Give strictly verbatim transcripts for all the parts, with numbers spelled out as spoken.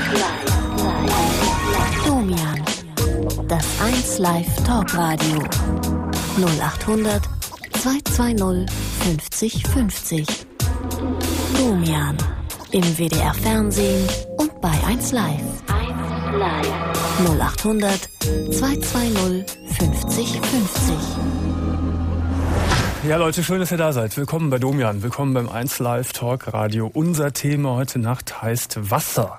Domian, das eins Live Talkradio. null acht hundert zweihundertzweißig fünfzig fünfzig. Domian, im W D R Fernsehen und bei eins Live. eins Live. null acht hundert zweihundertzweißig fünfzig fünfzig. Ja, Leute, schön, dass ihr da seid. Willkommen bei Domian, willkommen beim eins Live Talk Radio. Unser Thema heute Nacht heißt Wasser.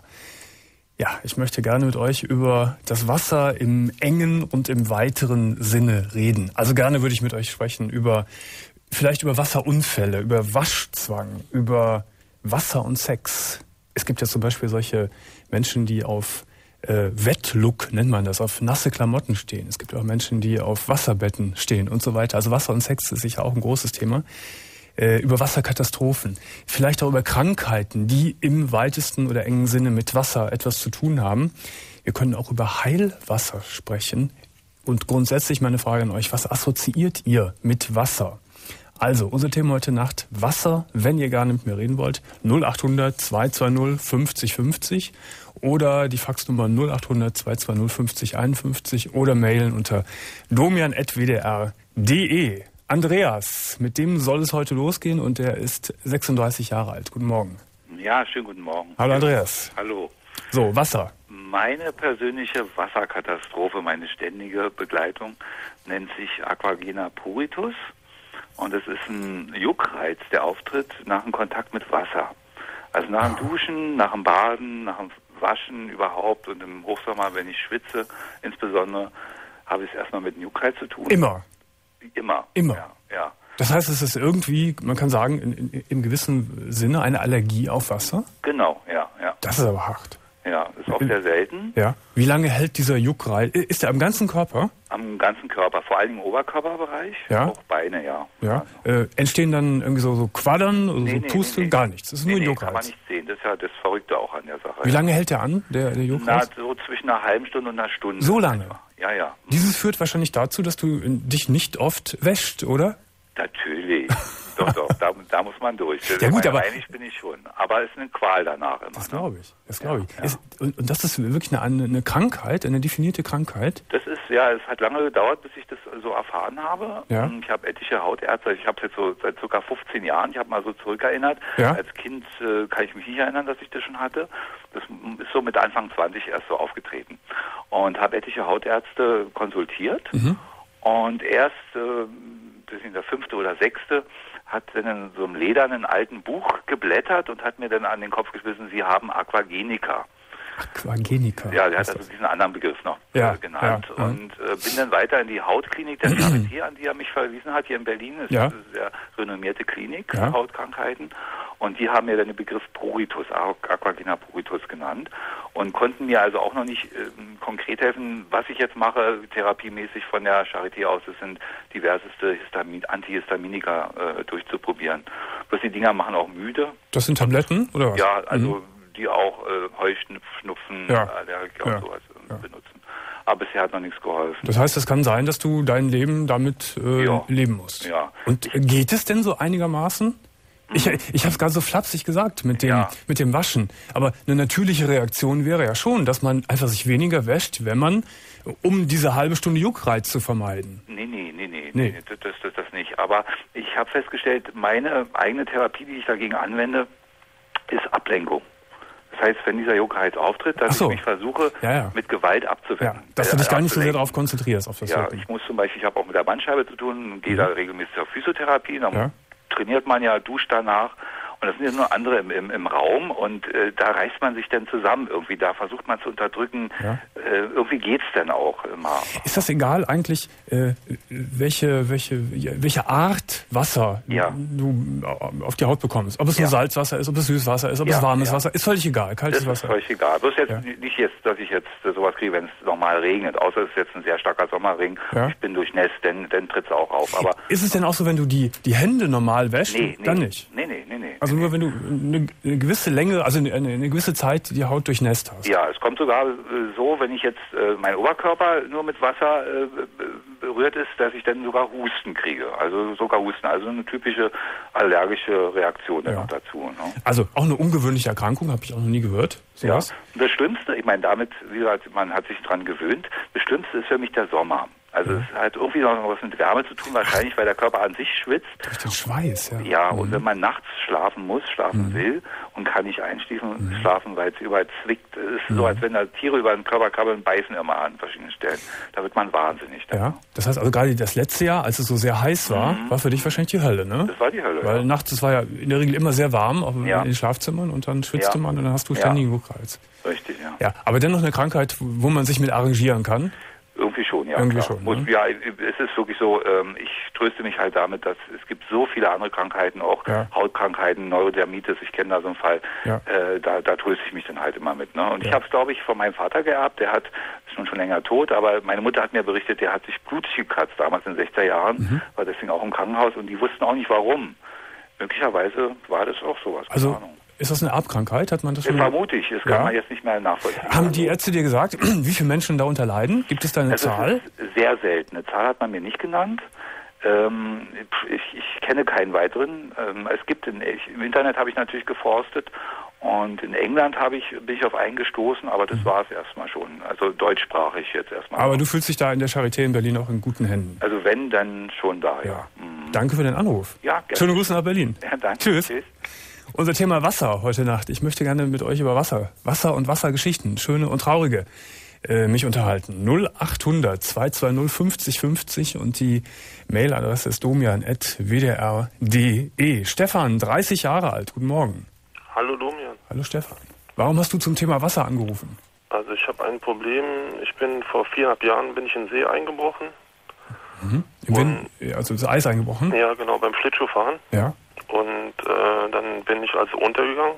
Ja, ich möchte gerne mit euch über das Wasser im engen und im weiteren Sinne reden. Also gerne würde ich mit euch sprechen über, vielleicht über Wasserunfälle, über Waschzwang, über Wasser und Sex. Es gibt ja zum Beispiel solche Menschen, die auf Äh, Wet-Look nennt man das, auf nasse Klamotten stehen. Es gibt auch Menschen, die auf Wasserbetten stehen und so weiter. Also Wasser und Sex ist sicher auch ein großes Thema. Äh, über Wasserkatastrophen, vielleicht auch über Krankheiten, die im weitesten oder engen Sinne mit Wasser etwas zu tun haben. Wir können auch über Heilwasser sprechen. Und grundsätzlich meine Frage an euch, was assoziiert ihr mit Wasser? Also, unser Thema heute Nacht, Wasser, wenn ihr gerne mit mir reden wollt, null acht hundert zweihundertzweißig fünfzig fünfzig oder die Faxnummer null acht hundert zweihundertzweißig fünfzig einundfünfzig oder mailen unter domian at w d r punkt d e. Andreas, mit dem soll es heute losgehen und er ist sechsunddreißig Jahre alt. Guten Morgen. Ja, schönen guten Morgen. Hallo Andreas. Hallo. So, Wasser. Meine persönliche Wasserkatastrophe, meine ständige Begleitung, nennt sich Aquagena pruritus. Und es ist ein Juckreiz, der auftritt nach dem Kontakt mit Wasser. Also nach dem Duschen, nach dem Baden, nach dem Waschen überhaupt und im Hochsommer, wenn ich schwitze, insbesondere, habe ich es erstmal mit einem Juckreiz zu tun. Immer? Immer. Immer? Ja, ja. Das heißt, es ist irgendwie, man kann sagen, in, in, im gewissen Sinne eine Allergie auf Wasser? Genau, ja, ja. Das ist aber hart. Ja, ist auch sehr selten. Ja. Wie lange hält dieser Juckreiz? Ist der am ganzen Körper? Am ganzen Körper, vor allem im Oberkörperbereich, ja. Auch Beine, ja. Ja. Äh, entstehen dann irgendwie so, so Quadern oder nee, so nee, Pusteln? Nee, nee. Gar nichts. Das ist nee, nur ein nee, Juckreiz. Kann man nicht sehen. Das ist ja das Verrückte auch an der Sache. Wie lange hält der an, der, der Juckreiz? Na, so zwischen einer halben Stunde und einer Stunde. So lange? Ja, ja. Dieses führt wahrscheinlich dazu, dass du dich nicht oft wäscht, oder? Natürlich. Doch, doch, da, da muss man durch. Ja gut, aber einig bin ich schon. Aber es ist eine Qual danach immer. Das glaube ich. Das glaube ich. Ja, ist, und, und das ist wirklich eine, eine Krankheit, eine definierte Krankheit? Das ist, ja, es hat lange gedauert, bis ich das so erfahren habe. Ja. Ich habe etliche Hautärzte, ich habe es jetzt so seit ca. fünfzehn Jahren, ich habe mal so zurückerinnert. Ja. Als Kind äh, kann ich mich nicht erinnern, dass ich das schon hatte. Das ist so mit Anfang zwanzig erst so aufgetreten. Und habe etliche Hautärzte konsultiert. Mhm. Und erst, äh, das ist der fünfte oder sechste, hat dann in so einem ledernen alten Buch geblättert und hat mir dann an den Kopf geschmissen, Sie haben Aquagenika. Aquagenika. Ja, der hat also diesen anderen Begriff noch ja, äh, genannt. Ja, und äh, bin dann weiter in die Hautklinik der Charité, an die er mich verwiesen hat, hier in Berlin. Das ja. ist eine sehr renommierte Klinik ja. für Hautkrankheiten. Und die haben mir dann den Begriff Pruritus, Aquagena pruritus genannt und konnten mir also auch noch nicht äh, konkret helfen, was ich jetzt mache, therapiemäßig von der Charité aus. Es sind diverseste Histamin, Antihistaminika äh, durchzuprobieren. Bloß die Dinger machen auch müde. Das sind Tabletten, oder was? Ja, also mhm. die auch äh, Heuschnupfen, ja. Allergiker ja. und sowas äh, ja. benutzen. Aber bisher hat noch nichts geholfen. Das heißt, es kann sein, dass du dein Leben damit äh, ja. leben musst. Ja. Und geht es denn so einigermaßen? Ich, ich habe es gerade so flapsig gesagt mit dem, ja. mit dem Waschen. Aber eine natürliche Reaktion wäre ja schon, dass man einfach sich weniger wäscht, wenn man, um diese halbe Stunde Juckreiz zu vermeiden. Nee, nee, nee, nee, nee. nee das, das, das nicht. Aber ich habe festgestellt, meine eigene Therapie, die ich dagegen anwende, ist Ablenkung. Das heißt, wenn dieser Juckreiz auftritt, dass so. ich mich versuche, ja, ja. mit Gewalt abzuwenden. Ja, dass du dich gar nicht so sehr darauf konzentrierst. Auf das ja, Jucken. ich muss zum Beispiel, ich habe auch mit der Bandscheibe zu tun, gehe mhm. da regelmäßig zur Physiotherapie, dann ja. trainiert man ja, duscht danach. Und das sind ja nur andere im, im, im Raum und äh, da reißt man sich dann zusammen irgendwie, da versucht man zu unterdrücken. Ja. Äh, irgendwie geht's dann auch immer. Ist das egal eigentlich, äh, welche, welche, welche Art Wasser ja. du auf die Haut bekommst? Ob es ja. nur Salzwasser ist, ob es Süßwasser ist, ob ja, es warmes ja. Wasser ist, völlig egal. Kaltes das Wasser. Ist völlig egal. Bloß jetzt ja. nicht jetzt, dass ich jetzt sowas kriege, wenn es normal regnet, außer es ist jetzt ein sehr starker Sommerregen. Ja. Ich bin durchnässt, dann, dann tritt es auch auf. Aber ist es denn auch so, wenn du die, die Hände normal wäschst? Nee, nee, dann nicht? Nee, nee, nee, nee. Also nee, nur wenn du eine, eine gewisse Länge, also eine, eine gewisse Zeit die Haut durchnässt hast. Ja, es kommt sogar äh, so, wenn ich jetzt äh, meinen Oberkörper nur mit Wasser äh, berührt ist, dass ich dann sogar Husten kriege. Also sogar Husten, also eine typische allergische Reaktion dann Ja. noch dazu. Ne? Also auch eine ungewöhnliche Erkrankung, habe ich auch noch nie gehört. Sowas. Ja. Und das Schlimmste, ich meine, damit, wie gesagt, man hat sich dran gewöhnt, das Schlimmste ist für mich der Sommer. Also Mhm. es hat irgendwie noch was mit Wärme zu tun, wahrscheinlich, weil der Körper an sich schwitzt. Durch den Schweiß, ja. Ja, Mhm. und wenn man nachts schlafen muss, schlafen Mhm. will und kann nicht einschlafen, Mhm. schlafen, weil es überall zwickt, es ist Mhm. so, als wenn da Tiere über den Körper krabbeln, beißen immer an verschiedenen Stellen. Da wird man wahnsinnig. Dann. Ja, das heißt also gerade das letzte Jahr, als es so sehr heiß war, Mhm. war für dich wahrscheinlich die Hölle, ne? Das war die Hölle, Weil ja. nachts, es war ja in der Regel immer sehr warm, auch Ja. in den Schlafzimmern und dann schwitzte Ja. man und dann hast du Ja. ständigen Juckreiz. Richtig, ja. Ja, aber dennoch eine Krankheit, wo man sich mit arrangieren kann. Irgendwie schon, ja. Irgendwie klar. schon, Muss, ne? ja, es ist wirklich so, ähm, ich tröste mich halt damit, dass es gibt so viele andere Krankheiten, auch Ja. Hautkrankheiten, Neurodermitis, ich kenne da so einen Fall, Ja. äh, da, da tröste ich mich dann halt immer mit. Ne? Und Ja. ich habe es, glaube ich, von meinem Vater geerbt, der hat, ist schon schon länger tot, aber meine Mutter hat mir berichtet, der hat sich blutig gekratzt, damals in den sechziger Jahren, Mhm. war deswegen auch im Krankenhaus und die wussten auch nicht warum. Möglicherweise war das auch sowas, keine Also Ahnung. ist das eine Erbkrankheit? Hat man das Das schon? vermute ich, das kann Ja. man jetzt nicht mehr nachvollziehen. Haben die Also- Ärzte dir gesagt, wie viele Menschen darunter leiden? Gibt es da eine Also Zahl? es ist sehr selten. Eine Zahl hat man mir nicht genannt. Ähm, ich, ich kenne keinen weiteren. Ähm, es gibt in, ich, im Internet habe ich natürlich geforstet und in England habe ich bin ich auf einen gestoßen, aber das war es erstmal schon. Also deutschsprachig jetzt erstmal. Aber du fühlst dich da in der Charité in Berlin auch in guten Händen. Also wenn, dann schon da, ja. Ja. Mhm. Danke für den Anruf. Ja, gerne. Schöne Grüße nach Berlin. Ja, danke. Tschüss. Unser Thema Wasser heute Nacht. Ich möchte gerne mit euch über Wasser, Wasser und Wassergeschichten, schöne und traurige, äh, mich unterhalten. null achthundert zweihundertzwanzig fünfzig fünfzig und die Mailadresse ist domian at w d r punkt d e. Stefan, dreißig Jahre alt. Guten Morgen. Hallo Domian. Hallo Stefan. Warum hast du zum Thema Wasser angerufen? Also ich habe ein Problem. Ich bin vor viereinhalb Jahren bin ich in den See eingebrochen. Mhm. Im Wind, also das Eis eingebrochen? Ja, genau, beim Schlittschuhfahren. Ja. Und äh, dann bin ich also untergegangen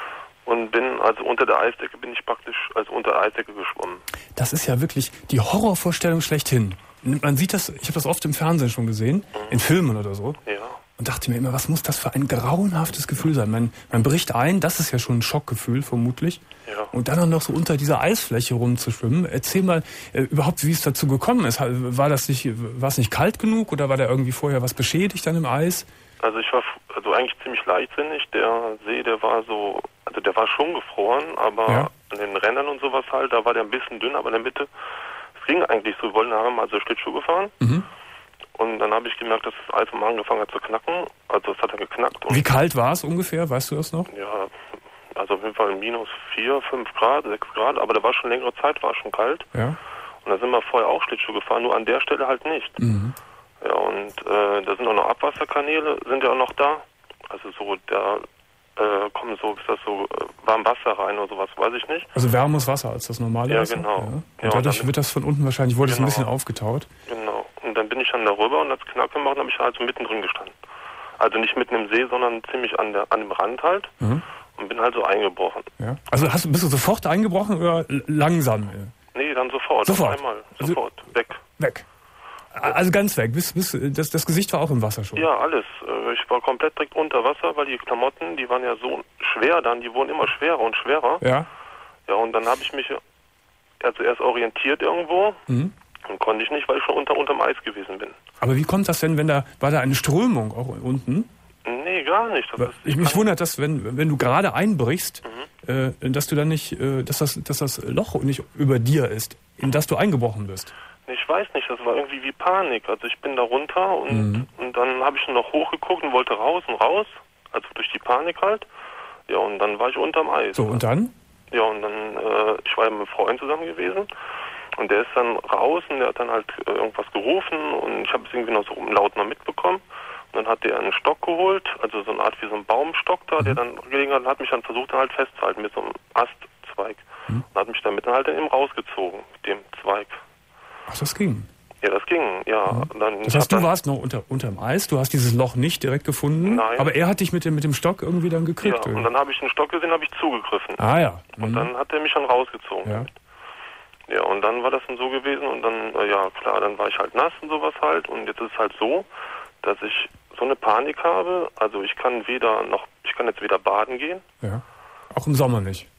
und bin also unter der Eisdecke bin ich praktisch also unter der Eisdecke geschwommen. Das ist ja wirklich die Horrorvorstellung schlechthin. Man sieht das, ich habe das oft im Fernsehen schon gesehen, Mhm. in Filmen oder so. Ja. Und dachte mir immer, was muss das für ein grauenhaftes Gefühl sein? Man, man bricht ein, das ist ja schon ein Schockgefühl vermutlich. Ja. Und dann auch noch so unter dieser Eisfläche rumzuschwimmen. Erzähl mal äh, überhaupt, wie es dazu gekommen ist. War das nicht, war es nicht kalt genug oder war da irgendwie vorher was beschädigt an dem Eis? Also ich war f- also eigentlich ziemlich leichtsinnig. Der See, der war so, also der war schon gefroren, aber Ja. an den Rändern und sowas halt, da war der ein bisschen dünn, aber in der Mitte, es ging eigentlich so. Wir wollten haben also Schlittschuh gefahren. Mhm. Und dann habe ich gemerkt, dass das Eis am angefangen hat zu knacken. Also es hat dann geknackt. Und Wie kalt war es ungefähr? Weißt du das noch? ja, also auf jeden Fall minus vier, fünf Grad, sechs Grad. Aber da war schon längere Zeit, war schon kalt. Ja. Und da sind wir vorher auch Schlittschuh gefahren, nur an der Stelle halt nicht. Mhm. Ja, und äh, da sind auch noch Abwasserkanäle, sind ja auch noch da. Also so, da äh, kommen so, ist das so, äh, warm Wasser rein oder sowas, weiß ich nicht. Also wärmeres Wasser als das normale Ja, Wasser? genau. Ja. Und Ja, und dadurch dann- wird das von unten wahrscheinlich, wurde es ein Genau. bisschen aufgetaut. Genau. Und dann bin ich dann darüber und als Knack gemacht habe ich halt so mittendrin gestanden. Also nicht mitten im See, sondern ziemlich an der an dem Rand halt. Mhm. Und bin halt so eingebrochen. Ja. Also hast, du- bist du sofort eingebrochen oder l- langsam äh, Nee, dann sofort. Sofort? Auf einmal. Also- Sofort. Weg. weg? Also ganz weg. Bis, bis, das, das Gesicht war auch im Wasser schon. Ja, alles. Äh, Ich war komplett direkt unter Wasser, weil die Klamotten, die waren ja so schwer dann, die wurden immer schwerer und schwerer. Ja. Ja, und dann habe ich mich also erst orientiert irgendwo Mhm. und konnte ich nicht, weil ich schon unter unterm Eis gewesen bin. Aber wie kommt das denn, wenn da, war da eine Strömung auch unten? Nee, gar nicht. Das ist, Ich, mich kann- wundert das, wenn, wenn du gerade einbrichst, Mhm. äh, dass du dann nicht, äh, dass das, dass das Loch nicht über dir ist, in das du eingebrochen bist. Ich weiß nicht, das war irgendwie wie Panik. Also ich bin da runter und, Mhm. und dann habe ich noch hochgeguckt und wollte raus und raus. Also durch die Panik halt. Ja, und dann war ich unterm Eis. So, und dann? Ja, und dann, äh, ich war ja mit einem Freund zusammen gewesen. Und der ist dann raus und der hat dann halt äh, irgendwas gerufen und ich habe es irgendwie noch so laut mal mitbekommen. Und dann hat der einen Stock geholt, also so eine Art wie so ein Baumstock da, der dann gelegen hat und hat mich dann versucht, dann halt festzuhalten mit so einem Astzweig. Mhm. Und hat mich damit dann halt dann eben rausgezogen mit dem Zweig. Ach, das ging. Ja, das ging, ja. Und dann, Das ich heißt, hab du dann, warst noch unter, unterm Eis, du hast dieses Loch nicht direkt gefunden, Nein. aber er hat dich mit dem, mit dem Stock irgendwie dann Ja, gekriegt. und dann habe ich einen Stock gesehen, habe ich zugegriffen. ah ja. Und Mhm. dann hat er mich dann rausgezogen. Ja. Ja, und dann war das dann so gewesen und dann, äh, ja klar, dann war ich halt nass und sowas halt und jetzt ist es halt so, dass ich so eine Panik habe, also ich kann weder noch, ich kann jetzt weder baden gehen, ja. Auch im Sommer nicht. nee, ich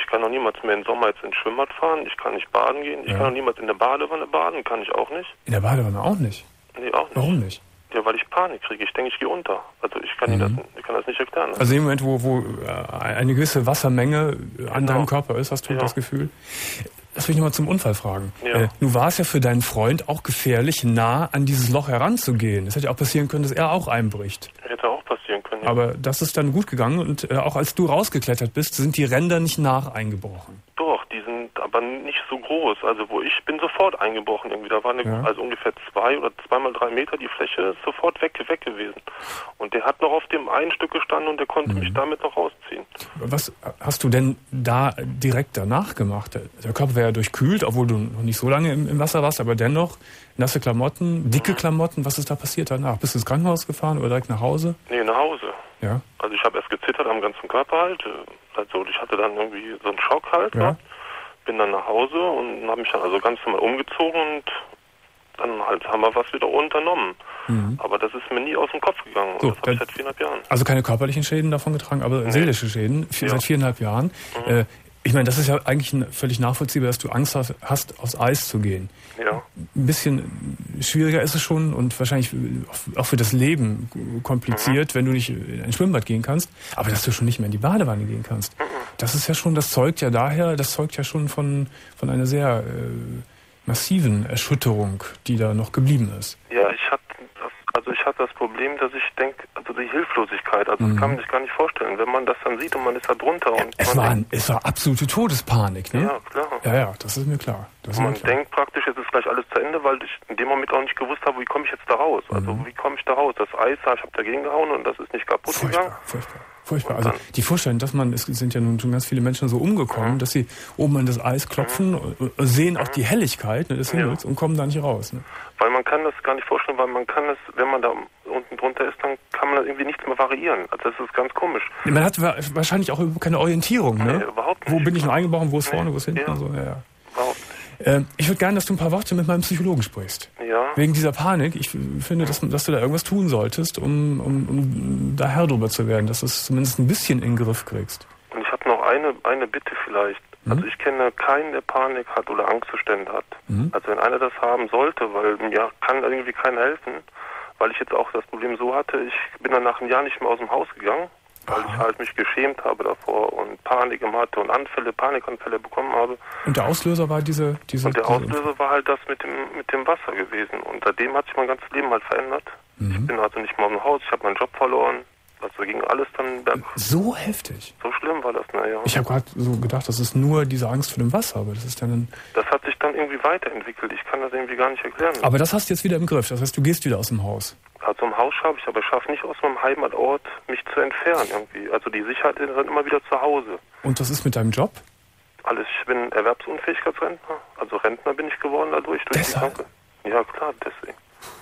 Ich kann auch niemals mehr im Sommer jetzt ins Schwimmbad fahren. Ich kann nicht baden gehen. Ich ja. kann auch niemals in der Badewanne baden. Kann ich auch nicht. In der Badewanne auch nicht? Nee, auch nicht. Warum nicht? Ja, weil ich Panik kriege. Ich denke, ich gehe unter. Also ich kann, mhm. das, ich kann das nicht erklären. Also im Moment, wo, wo eine gewisse Wassermenge an genau. deinem Körper ist, hast du ja. das Gefühl? Das will ich nochmal zum Unfall fragen. Ja. Äh, nun war es ja für deinen Freund auch gefährlich, nah an dieses Loch heranzugehen. Es hätte ja auch passieren können, dass er auch einbricht. Hätte auch passieren können, ja. Aber das ist dann gut gegangen und äh, auch als du rausgeklettert bist, sind die Ränder nicht nach eingebrochen. Doch, die sind aber nicht so groß. Also wo ich bin sofort eingebrochen irgendwie. Da war eine, ja. also ungefähr zwei oder zweimal drei Meter die Fläche ist sofort weg, weg gewesen. Und der hat noch auf dem einen Stück gestanden und der konnte mhm. mich damit noch rausziehen. Was hast du denn da direkt danach gemacht? Der Körper wäre ja durchkühlt, obwohl du noch nicht so lange im, im Wasser warst, aber dennoch nasse Klamotten, dicke mhm. Klamotten. Was ist da passiert danach? Bist du ins Krankenhaus gefahren oder direkt nach Hause? Nee, nach Hause. Ja. Also ich habe erst gezittert am ganzen Körper halt. Also ich hatte dann irgendwie so einen Schock halt. Ja. Ne? Bin dann nach Hause und habe mich dann also ganz normal umgezogen und dann halt haben wir was wieder unternommen. Mhm. Aber das ist mir nie aus dem Kopf gegangen. So, das habe ich seit viereinhalb Jahren. Also keine körperlichen Schäden davon getragen, aber nee. seelische Schäden ja. seit viereinhalb Jahren. Mhm. Äh, ich meine, das ist ja eigentlich völlig nachvollziehbar, dass du Angst hast, aufs Eis zu gehen. Ja. Ein bisschen schwieriger ist es schon und wahrscheinlich auch für das Leben kompliziert, mhm. wenn du nicht in ein Schwimmbad gehen kannst. Aber dass du schon nicht mehr in die Badewanne gehen kannst, mhm. das ist ja schon, das zeugt ja daher, das zeugt ja schon von, von einer sehr äh, massiven Erschütterung, die da noch geblieben ist. Ja, ich hatte das, also ich hatte das Problem, dass ich denke, also die Hilflosigkeit, also mhm. das kann man sich gar nicht vorstellen, wenn man das dann sieht und man ist da drunter. Ja, und es, war, es war absolute Todespanik, ne? Ja, klar. Ja, ja, das ist mir klar. Das und man mir klar. denkt praktisch, jetzt ist gleich alles zu Ende, weil ich in dem Moment auch nicht gewusst habe, wie komme ich jetzt da raus? Also mhm. wie komme ich da raus? Das Eis, ich habe dagegen gehauen und das ist nicht kaputt furchtbar, gegangen. Furchtbar, furchtbar. Also die Vorstellung, dass man, es sind ja nun schon ganz viele Menschen so umgekommen, mhm. dass sie oben an das Eis klopfen, mhm. sehen auch die Helligkeit ne, des Himmels ja. und kommen da nicht raus. Ne? Weil man kann das gar nicht vorstellen, weil man kann das, wenn man da unten drunter ist, dann kann man da irgendwie nichts mehr variieren. Also das ist ganz komisch. Man hat wahrscheinlich auch keine Orientierung, ne? Nee, überhaupt nicht. Wo bin ich noch eingebrochen, wo ist nee. vorne, wo ist hinten ja. und so. Ja, ja. Überhaupt nicht. Ähm, ich würde gerne, dass du ein paar Worte mit meinem Psychologen sprichst. Ja. Wegen dieser Panik. Ich finde, dass, dass du da irgendwas tun solltest, um, um, um da Herr drüber zu werden, dass du es zumindest ein bisschen in den Griff kriegst. Und ich habe noch eine, eine Bitte vielleicht. Mhm. Also ich kenne keinen, der Panik hat oder Angstzustände hat. Mhm. Also wenn einer das haben sollte, weil mir kann irgendwie keiner helfen, weil ich jetzt auch das Problem so hatte, ich bin dann nach einem Jahr nicht mehr aus dem Haus gegangen, weil Aha. ich halt mich geschämt habe davor und Panik hatte und Anfälle, Panikanfälle bekommen habe. Und der Auslöser war diese... diese und der Auslöser war halt das mit dem mit dem Wasser gewesen. Und seitdem hat sich mein ganzes Leben halt verändert. Mhm. Ich bin also nicht mehr aus dem Haus, ich habe meinen Job verloren. Also ging alles dann berg. So heftig? So schlimm war das, naja. Ich habe gerade so gedacht, das ist nur diese Angst vor dem Wasser, aber das ist dann... Ein das hat sich dann irgendwie weiterentwickelt. Ich kann das irgendwie gar nicht erklären. Aber das hast du jetzt wieder im Griff. Das heißt, du gehst wieder aus dem Haus. Also im Haus schaffe ich, aber ich schaffe nicht aus meinem Heimatort, mich zu entfernen irgendwie. Also die Sicherheit ist dann immer wieder zu Hause. Und was ist mit deinem Job? Alles. Ich bin Erwerbsunfähigkeitsrentner. Also Rentner bin ich geworden dadurch. Durch Deshalb? Die Kranke. Ja, klar, deswegen.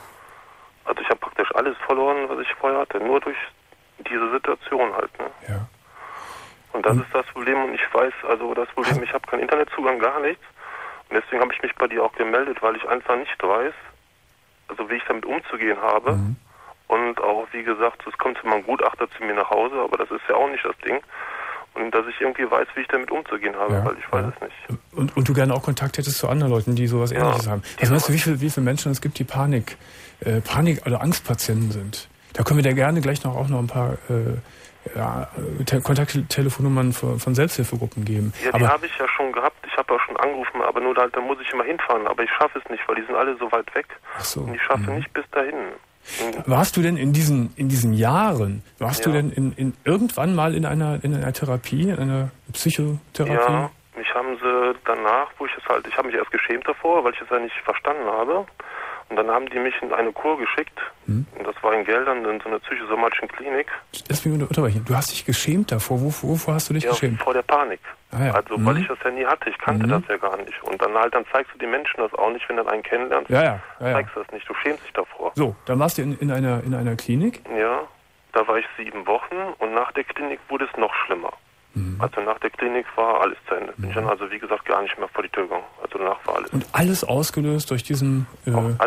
Also ich habe praktisch alles verloren, was ich vorher hatte. Nur durch diese Situation halt, ne? Ja. Und das und ist das Problem und ich weiß, also das Problem, ich habe keinen Internetzugang, gar nichts. Und deswegen habe ich mich bei dir auch gemeldet, weil ich einfach nicht weiß, also wie ich damit umzugehen habe. Mhm. Und auch, wie gesagt, es kommt immer ein Gutachter zu mir nach Hause, aber das ist ja auch nicht das Ding. Und dass ich irgendwie weiß, wie ich damit umzugehen habe, ja, weil ich weiß ja. es nicht. Und, und du gerne auch Kontakt hättest zu anderen Leuten, die sowas Ähnliches ja. haben. Das weißt du, wie viele wie viel Menschen es gibt, die Panik, äh, Panik- oder Angstpatienten sind. Da können wir dir gerne gleich noch auch noch ein paar äh, ja, Te- Kontakttelefonnummern von, von Selbsthilfegruppen geben. Ja, die habe ich ja schon gehabt. Ich habe auch schon angerufen, aber nur da, da muss ich immer hinfahren. Aber ich schaffe es nicht, weil die sind alle so weit weg. Ach so. Und ich schaffe mhm. nicht bis dahin. Mhm. Warst du denn in diesen in diesen Jahren, warst ja. du denn in, in irgendwann mal in einer in einer Therapie, in einer Psychotherapie? Ja, mich haben sie danach, wo ich es halt, ich habe mich erst geschämt davor, weil ich es ja nicht verstanden habe. Und dann haben die mich in eine Kur geschickt. Hm. Und das war in Geldern, in so einer psychosomatischen Klinik. Lass mich unterbrechen. Du hast dich geschämt davor. Wovor, wovor hast du dich ja, geschämt? Vor der Panik. Ah, ja. Also, hm. weil ich das ja nie hatte. Ich kannte hm. das ja gar nicht. Und dann halt, dann zeigst du den Menschen das auch nicht, wenn du einen kennenlernst. Ja, ja. ja, ja. Zeigst du das nicht. Du schämst dich davor. So, dann warst du in, in, einer, in einer Klinik? Ja, da war ich sieben Wochen. Und nach der Klinik wurde es noch schlimmer. Mhm. Also nach der Klinik war alles zu Ende. Bin ich dann also, wie gesagt, gar nicht mehr vor die Tür gegangen. Also danach war alles. Und alles ausgelöst durch diesen... Äh Auch alles ausgelöst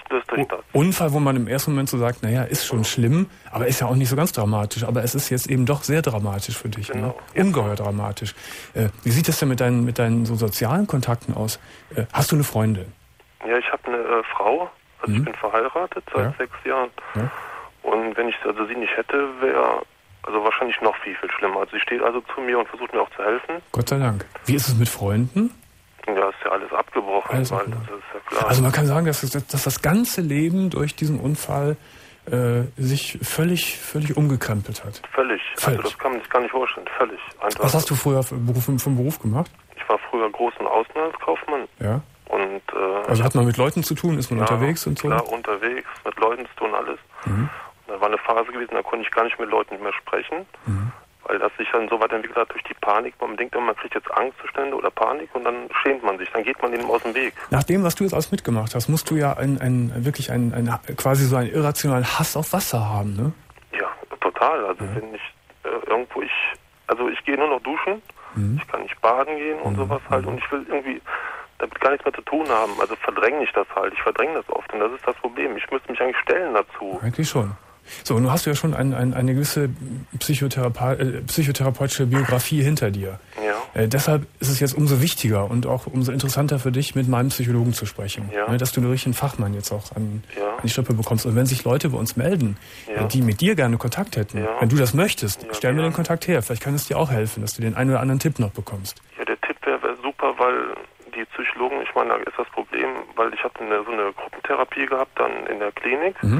löst euch das. Unfall, wo man im ersten Moment so sagt, naja, ist schon schlimm, aber ist ja auch nicht so ganz dramatisch. Aber es ist jetzt eben doch sehr dramatisch für dich. Genau. Ne? Ungeheuer dramatisch. Äh, wie sieht das denn mit deinen, mit deinen so sozialen Kontakten aus? Äh, hast du eine Freundin? Ja, ich habe eine äh, Frau, also Mhm. ich bin verheiratet seit Ja. sechs Jahren. Ja. Und wenn ich also sie nicht hätte, wäre also wahrscheinlich noch viel, viel schlimmer. Also sie steht also zu mir und versucht mir auch zu helfen. Gott sei Dank. Wie ist es mit Freunden? Ja, ist ja alles abgebrochen. Alles weil abgebrochen. Das ist ja klar. Also man kann sagen, dass, dass, dass das ganze Leben durch diesen Unfall äh, sich völlig, völlig umgekrempelt hat. Völlig. Völlig. Also das kann man sich gar nicht vorstellen. Völlig. Einfach. Was hast du früher für Beruf, vom Beruf gemacht? Ich war früher großen Außenhandelskaufmann Ja. und äh, Also hat man mit Leuten zu tun, ist man ja, unterwegs und so? Klar, unterwegs, mit Leuten zu tun, alles. Mhm. Da war eine Phase gewesen, da konnte ich gar nicht mit Leuten mehr sprechen, Mhm. weil das sich dann so weit entwickelt hat durch die Panik. Man denkt immer, man kriegt jetzt Angstzustände oder Panik und dann schämt man sich, dann geht man denen aus dem Weg. Nach dem, was du jetzt alles mitgemacht hast, musst du ja ein, ein, wirklich ein, ein, quasi so einen irrationalen Hass auf Wasser haben, ne? Ja, total. Also Ja. wenn ich äh, irgendwo, ich, also ich gehe nur noch duschen, Mhm. ich kann nicht baden gehen und Mhm. sowas halt und ich will irgendwie damit gar nichts mehr zu tun haben. Also verdränge ich das halt, ich verdränge das oft und das ist das Problem. Ich müsste mich eigentlich stellen dazu. Eigentlich schon. So, nun hast du ja schon ein, ein, eine gewisse Psychothera- äh, psychotherapeutische Biografie hinter dir. Ja. Äh, deshalb ist es jetzt umso wichtiger und auch umso interessanter für dich, mit meinem Psychologen zu sprechen. Ja. Ne, dass du einen richtigen Fachmann jetzt auch an, Ja. an die Strippe bekommst. Und wenn sich Leute bei uns melden, Ja. äh, die mit dir gerne Kontakt hätten, Ja. wenn du das möchtest, Ja, stellen wir gerne. den Kontakt her. Vielleicht kann es dir auch helfen, dass du den einen oder anderen Tipp noch bekommst. Ja, der Tipp wäre wär super, weil die Psychologen, ich meine, da ist das Problem, weil ich hatte eine, so eine Gruppentherapie gehabt dann in der Klinik Mhm.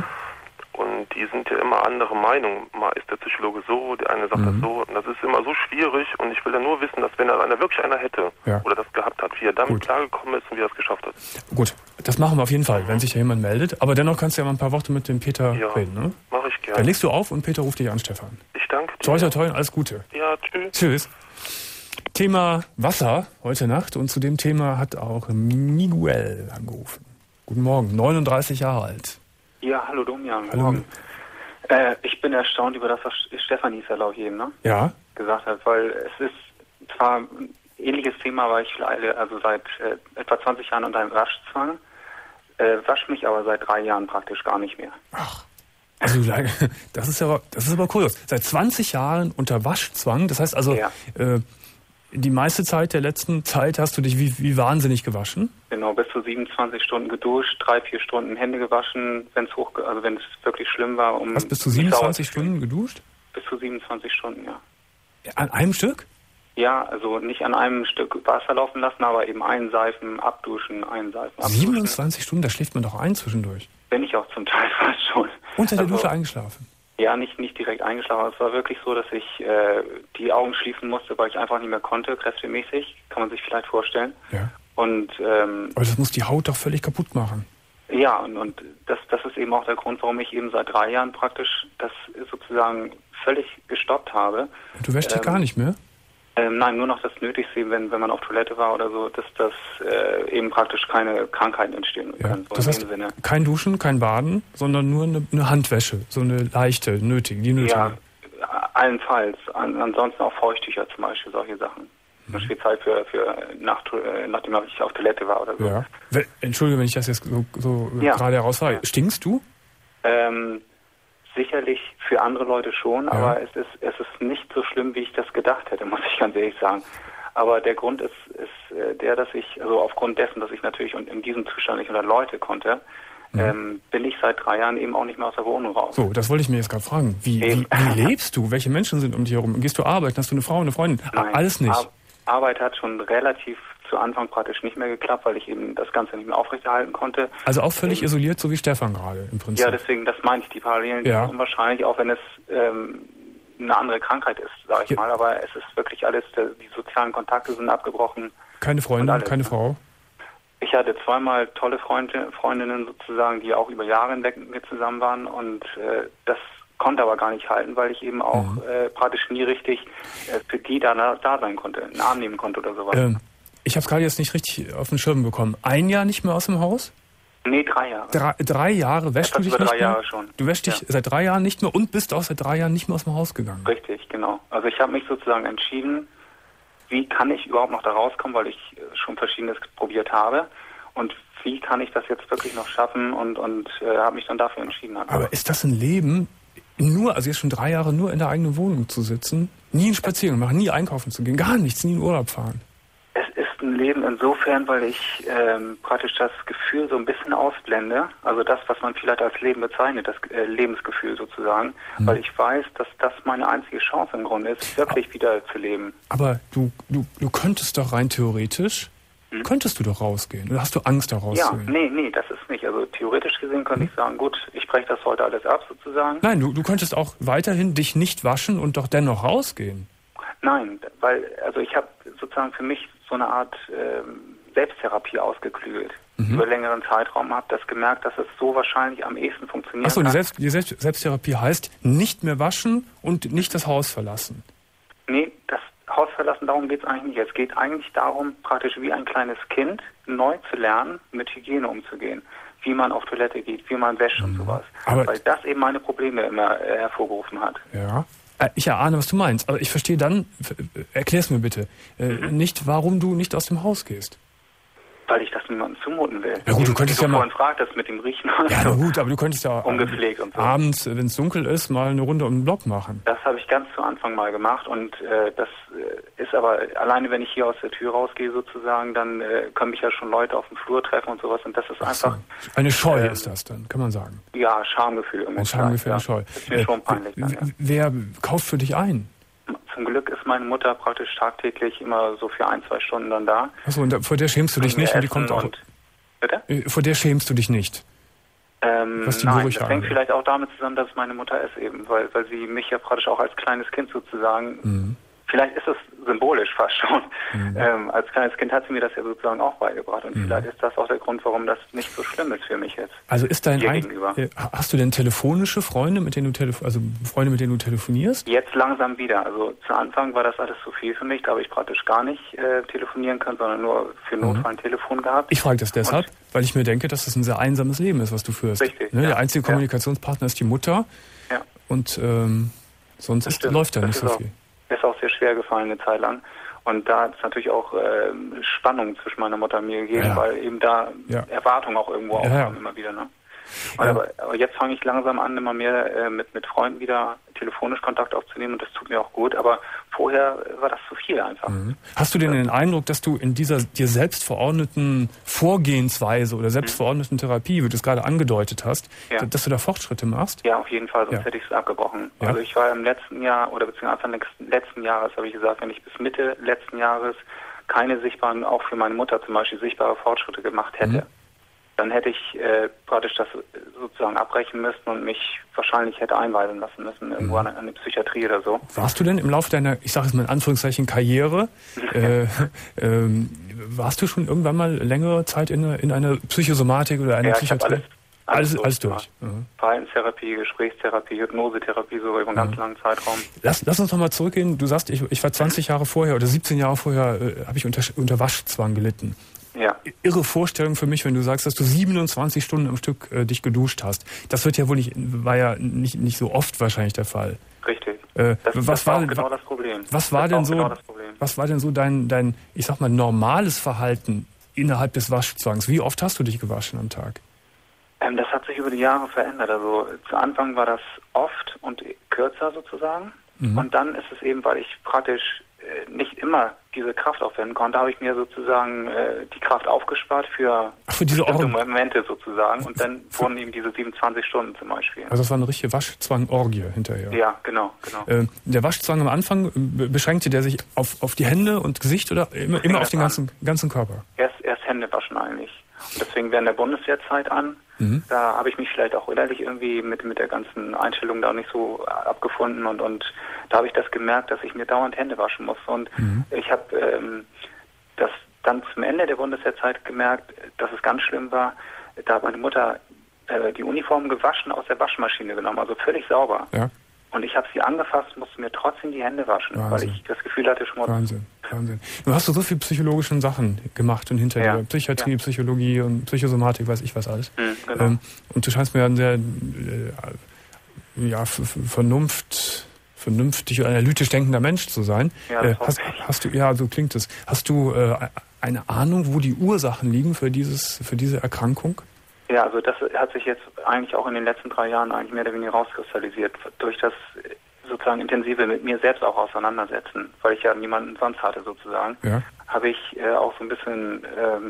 und die sind ja immer andere Meinungen. Mal ist der Psychologe so, der eine sagt Mhm. das so und das ist immer so schwierig und ich will ja nur wissen, dass wenn da einer wirklich einer hätte Ja. oder das gehabt hat, wie er damit Gut. klargekommen ist und wie er es geschafft hat. Gut, das machen wir auf jeden Fall, wenn sich da jemand meldet. Aber dennoch kannst du ja mal ein paar Worte mit dem Peter Ja, reden, ne? mache ich Dann gerne. legst du auf und Peter ruft dich an, Stefan. Ich danke dir. Toi, toi, toi, alles Gute. Ja, tschüss. Tschüss. Thema Wasser heute Nacht und zu dem Thema hat auch Miguel angerufen. Guten Morgen, neununddreißig Jahre alt. Ja, hallo Domian. Hallo. Morgen. Äh, ich bin erstaunt über das, was Stefanie Verlau eben ne, Ja, gesagt hat, weil es ist zwar ein ähnliches Thema, aber ich leide also seit äh, etwa zwanzig Jahren unter einem Waschzwang, äh, wasche mich aber seit drei Jahren praktisch gar nicht mehr. also das ist aber, das ist aber kurios. Seit zwanzig Jahren unter Waschzwang, das heißt also, Ja. äh, die meiste Zeit der letzten Zeit hast du dich wie, wie wahnsinnig gewaschen. Genau, bis zu siebenundzwanzig Stunden geduscht, drei, vier Stunden Hände gewaschen, wenn es hoch, also wenn es wirklich schlimm war. Um Hast bis zu mich sauer siebenundzwanzig zu fühlen. Stunden geduscht? Bis zu siebenundzwanzig Stunden, ja. An einem Stück? Ja, also nicht an einem Stück Wasser laufen lassen, aber eben einseifen, abduschen, einseifen, abduschen. siebenundzwanzig Stunden, da schläft man doch ein zwischendurch. Bin ich auch zum Teil fast schon. Unter der Also, Dusche eingeschlafen. Ja, nicht, nicht direkt eingeschlafen, aber es war wirklich so, dass ich äh, die Augen schließen musste, weil ich einfach nicht mehr konnte, kräftemäßig, kann man sich vielleicht vorstellen. Ja. Und ähm, Aber das muss die Haut doch völlig kaputt machen. ja, und, und das, das ist eben auch der Grund, warum ich eben seit drei Jahren praktisch das sozusagen völlig gestoppt habe. Und du wäschst dich Ähm, gar nicht mehr? Ähm, nein, nur noch das Nötigste, eben, wenn, wenn man auf Toilette war oder so, dass das äh, eben praktisch keine Krankheiten entstehen Ja. können. So Das in heißt, dem Sinne. kein Duschen, kein Baden, sondern nur eine, eine Handwäsche. So eine leichte, nötige, die nötige. Ja, allenfalls. An, ansonsten auch Feuchttücher zum Beispiel, solche Sachen. Zum Beispiel Zeit für, für nach, äh, nachdem ich auf Toilette war oder so. Ja. We- Entschuldige, wenn ich das jetzt so, so Ja. gerade herausfahre. Stinkst du? Ähm, sicherlich für andere Leute schon, aber es ist, es ist nicht so schlimm, wie ich das gedacht hätte, muss ich ganz ehrlich sagen. Aber der Grund ist, ist äh, der, dass ich, also aufgrund dessen, dass ich natürlich und in diesem Zustand nicht unter Leute konnte, Mhm. ähm, bin ich seit drei Jahren eben auch nicht mehr aus der Wohnung raus. So, das wollte ich mir jetzt gerade fragen. Wie, wie, Eben. wie lebst du? Welche Menschen sind um dich herum? Gehst du arbeiten? Hast du eine Frau, eine Freundin? Nein, Alles nicht. Ar- Arbeit hat schon relativ zu Anfang praktisch nicht mehr geklappt, weil ich eben das Ganze nicht mehr aufrechterhalten konnte. Also auch völlig Eben. isoliert, so wie Stefan gerade im Prinzip. Ja, deswegen, das meine ich, die Parallelen Ja. sind unwahrscheinlich, auch wenn es ähm, eine andere Krankheit ist, sage ich Ja. mal, aber es ist wirklich alles, der, die sozialen Kontakte sind abgebrochen. Keine Und Freundin, alles, keine ne? Frau. Ich hatte zweimal tolle Freunde, Freundinnen sozusagen, die auch über Jahre hinweg mit mir zusammen waren und äh, das konnte aber gar nicht halten, weil ich eben auch Mhm. äh, praktisch nie richtig äh, für die da, da sein konnte, einen Arm nehmen konnte oder sowas. Ähm, ich habe es gerade jetzt nicht richtig auf den Schirm bekommen. Ein Jahr nicht mehr aus dem Haus? Nee, drei Jahre. Drei, drei Jahre wäschst Etwas du dich über nicht drei mehr? Jahre schon. Du wäschst dich Ja. seit drei Jahren nicht mehr und bist auch seit drei Jahren nicht mehr aus dem Haus gegangen. Richtig, genau. Also ich habe mich sozusagen entschieden, wie kann ich überhaupt noch da rauskommen, weil ich äh, schon Verschiedenes probiert habe. und wie kann ich das jetzt wirklich noch schaffen und, und äh, habe mich dann dafür entschieden. Aber ist das ein Leben, nur, also jetzt schon drei Jahre nur in der eigenen Wohnung zu sitzen, nie einen Spaziergang machen, nie einkaufen zu gehen, gar nichts, nie in Urlaub fahren? Es ist ein Leben insofern, weil ich ähm, praktisch das Gefühl so ein bisschen ausblende, also das, was man vielleicht als Leben bezeichnet, das äh, Lebensgefühl sozusagen, hm. weil ich weiß, dass das meine einzige Chance im Grunde ist, wirklich wieder zu leben. Aber du, du, du könntest doch rein theoretisch, hm? könntest du doch rausgehen, oder hast du Angst, da rauszugehen? Ja, nee, nee, das ist nicht. Also theoretisch gesehen könnte hm? ich sagen, gut, ich breche das heute alles ab sozusagen. Nein, du, du könntest auch weiterhin dich nicht waschen und doch dennoch rausgehen. Nein, weil, also ich habe sozusagen für mich so eine Art ähm, Selbsttherapie ausgeklügelt. Mhm. Über längeren Zeitraum habe das gemerkt, dass es so wahrscheinlich am ehesten funktioniert. Achso, die, Selbst, die Selbst, Selbsttherapie heißt nicht mehr waschen und nicht das Haus verlassen. Nee, das Haus verlassen, darum geht es eigentlich nicht. Es geht eigentlich darum, praktisch wie ein kleines Kind neu zu lernen, mit Hygiene umzugehen. Wie man auf Toilette geht, wie man wäscht mhm. und sowas. Aber weil das eben meine Probleme immer äh, hervorgerufen hat. Ja. Ich erahne, was du meinst, aber ich verstehe dann, erklär's mir bitte, mhm. nicht, warum du nicht aus dem Haus gehst. Weil ich das niemandem zumuten will. Ja gut, du könntest ja mal... vorhin fragt, das mit dem Riechen. Ja, na gut, aber du könntest ja ungepflegt und so. Abends, wenn es dunkel ist, mal eine Runde um den Block machen. Das habe ich ganz zu Anfang mal gemacht und äh, das äh, ist aber, alleine wenn ich hier aus der Tür rausgehe sozusagen, dann äh, können mich ja schon Leute auf dem Flur treffen und sowas und das ist einfach... So. Eine Scheu ähm, ist das dann, kann man sagen. Ja, Schamgefühl. Ein Schamgefühl, eine ja. Scheu. Das ist mir äh, schon peinlich. Dann, ja. Wer kauft für dich ein? Zum Glück ist meine Mutter praktisch tagtäglich immer so für ein, zwei Stunden dann da. Achso, und da, vor der schämst du dich nicht und die kommt auch... Und, bitte? Vor der schämst du dich nicht? Ähm, nein, das hängt vielleicht auch damit zusammen, dass meine Mutter ist eben, weil, weil sie mich ja praktisch auch als kleines Kind sozusagen, mhm. vielleicht ist es symbolisch fast schon, mhm. ähm, als kleines Kind hat sie mir das ja sozusagen auch beigebracht und mhm. vielleicht ist das auch der Grund, warum das nicht so schlimm ist für mich jetzt. Also ist dein ein, äh, hast du denn telefonische Freunde, mit denen du telefo- also Freunde, mit denen du telefonierst? Jetzt langsam wieder. Also zu Anfang war das alles zu viel für mich, da habe ich praktisch gar nicht äh, telefonieren können, sondern nur für Notfall ein Telefon gehabt. Ich frage das deshalb, und weil ich mir denke, dass das ein sehr einsames Leben ist, was du führst. Richtig. Ne? Ja. Der einzige Kommunikationspartner ist die Mutter ja. und ähm, sonst ist, läuft da nicht so viel. Ist auch sehr schwer gefallen eine Zeit lang. Und da hat es natürlich auch äh, Spannungen zwischen meiner Mutter und mir gegeben, ja. weil eben da ja. Erwartungen auch irgendwo aufkommen, ja, ja. immer wieder. Ne? Ja. Aber, aber jetzt fange ich langsam an, immer mehr äh, mit, mit Freunden wieder telefonisch Kontakt aufzunehmen und das tut mir auch gut. Aber vorher war das zu viel einfach. Mhm. Hast du denn den Eindruck, dass du in dieser dir selbst verordneten Vorgehensweise oder selbst verordneten Therapie, wie du es gerade angedeutet hast, ja. dass du da Fortschritte machst? Ja, auf jeden Fall, sonst ja. hätte ich es abgebrochen. Ja. Also ich war im letzten Jahr oder beziehungsweise Anfang letzten Jahres, habe ich gesagt, wenn ich bis Mitte letzten Jahres keine sichtbaren, auch für meine Mutter zum Beispiel, sichtbare Fortschritte gemacht hätte, mhm. dann hätte ich äh, praktisch das sozusagen abbrechen müssen und mich wahrscheinlich hätte einweisen lassen müssen, irgendwo mhm. an eine Psychiatrie oder so. Warst du denn im Laufe deiner, ich sage es mal in Anführungszeichen, Karriere, äh, ähm, warst du schon irgendwann mal längere Zeit in, in einer Psychosomatik oder einer ja, Psychiatrie? Alles, alles, alles, alles durch. Mhm. Verhaltenstherapie, Gesprächstherapie, Hypnosetherapie, sogar über einen mhm. ganz langen Zeitraum. Lass, lass uns noch mal zurückgehen. Du sagst, ich, ich war zwanzig Jahre vorher oder siebzehn Jahre vorher, äh, habe ich unter, unter Waschzwang gelitten. Ja. Irre Vorstellung für mich, wenn du sagst, dass du siebenundzwanzig Stunden am Stück äh, dich geduscht hast. Das wird ja wohl nicht, war ja nicht, nicht so oft wahrscheinlich der Fall. Richtig. Äh, das, was das war, war auch genau das Problem. Was war das denn war so, genau das Problem. was war denn so dein, dein, ich sag mal, normales Verhalten innerhalb des Waschzwangs? Wie oft hast du dich gewaschen am Tag? Ähm, das hat sich über die Jahre verändert. Also zu Anfang war das oft und kürzer sozusagen. Mhm. Und dann ist es eben, weil ich praktisch nicht immer diese Kraft aufwenden konnte, habe ich mir sozusagen äh, die Kraft aufgespart für, Ach, für diese bestimmte Momente sozusagen und dann wurden eben diese siebenundzwanzig Stunden zum Beispiel. Also das war eine richtige Waschzwang-Orgie hinterher. Ja, genau. genau. Äh, der Waschzwang am Anfang, beschränkte der sich auf, auf die Hände und Gesicht oder immer, immer auf den ganzen, ganzen Körper? Erst, erst Hände waschen eigentlich. Und deswegen während der Bundeswehrzeit an, mhm. da habe ich mich vielleicht auch innerlich irgendwie mit, mit der ganzen Einstellung da nicht so abgefunden und, und da habe ich das gemerkt, dass ich mir dauernd Hände waschen muss. Und mhm. ich habe ähm, das dann zum Ende der Bundeswehrzeit gemerkt, dass es ganz schlimm war. Da hat meine Mutter äh, die Uniform gewaschen aus der Waschmaschine genommen, also völlig sauber. Ja. Und ich habe sie angefasst, musste mir trotzdem die Hände waschen, Wahnsinn. Weil ich das Gefühl hatte, schon mal... Wahnsinn, Wahnsinn. Du hast so viele psychologische Sachen gemacht und hinter dir. Ja. Psychiatrie, ja. Psychologie und Psychosomatik, weiß ich was alles. Mhm, genau. ähm, und du scheinst mir ein sehr äh, ja, Vernunft... vernünftig und analytisch denkender Mensch zu sein. Ja, äh, hast, hast du, ja, so klingt es. Hast du äh, eine Ahnung, wo die Ursachen liegen für dieses, für diese Erkrankung? Ja, also das hat sich jetzt eigentlich auch in den letzten drei Jahren eigentlich mehr oder weniger rauskristallisiert. Durch das sozusagen intensive mit mir selbst auch auseinandersetzen, weil ich ja niemanden sonst hatte sozusagen, ja. habe ich äh, auch so ein bisschen, ähm,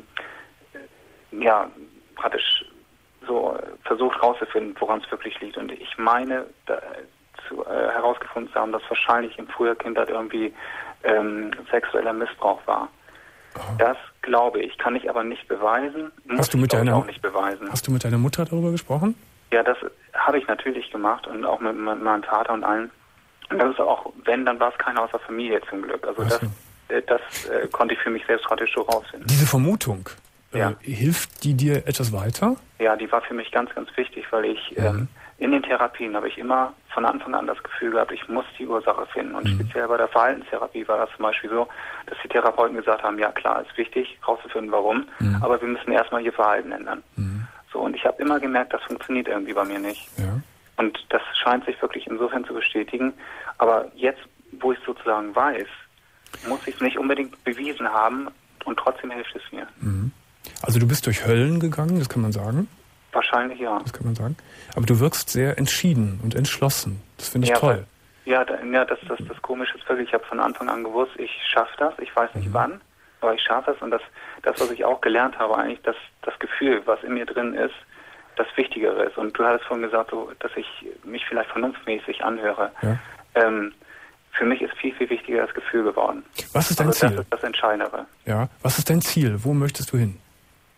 ja, praktisch so versucht rauszufinden, woran es wirklich liegt. Und ich meine, da, zu, äh, herausgefunden zu haben, dass wahrscheinlich in früher Kindheit irgendwie ähm, sexueller Missbrauch war. Oh. Das glaube ich, kann ich aber nicht beweisen, muss hast du mit ich deiner, auch nicht beweisen. Hast du mit deiner Mutter darüber gesprochen? Ja, das habe ich natürlich gemacht und auch mit, mit meinem Vater und allen. Und das ist auch, wenn, dann war es keiner aus der Familie zum Glück. Also das, äh, das äh, konnte ich für mich selbst praktisch so rausfinden. Diese Vermutung, ja. äh, hilft die dir etwas weiter? Ja, die war für mich ganz, ganz wichtig, weil ich mhm. ähm, in den Therapien habe ich immer von Anfang an das Gefühl gehabt, ich muss die Ursache finden. Und mhm. speziell bei der Verhaltenstherapie war das zum Beispiel so, dass die Therapeuten gesagt haben, ja klar, ist wichtig, rauszufinden, warum, mhm. aber wir müssen erstmal ihr Verhalten ändern. Mhm. So, und ich habe immer gemerkt, das funktioniert irgendwie bei mir nicht. Ja. Und das scheint sich wirklich insofern zu bestätigen. Aber jetzt, wo ich sozusagen weiß, muss ich es nicht unbedingt bewiesen haben und trotzdem hilft es mir. Mhm. Also du bist durch Höllen gegangen, das kann man sagen? Wahrscheinlich ja. Das kann man sagen. Aber du wirkst sehr entschieden und entschlossen. Das finde ich ja, toll. Ja, da, ja, das, das, das Komische ist wirklich, ich habe von Anfang an gewusst, ich schaffe das, ich weiß nicht mhm. wann, aber ich schaffe es. Und das, das, was ich auch gelernt habe, eigentlich, dass das Gefühl, was in mir drin ist, das Wichtigere ist. Und du hattest vorhin gesagt, so, dass ich mich vielleicht vernunftmäßig anhöre. Ja. Ähm, für mich ist viel, viel wichtiger das Gefühl geworden. Was ist dein also Ziel? Das ist das Entscheidendere. Ja. Was ist dein Ziel? Wo möchtest du hin?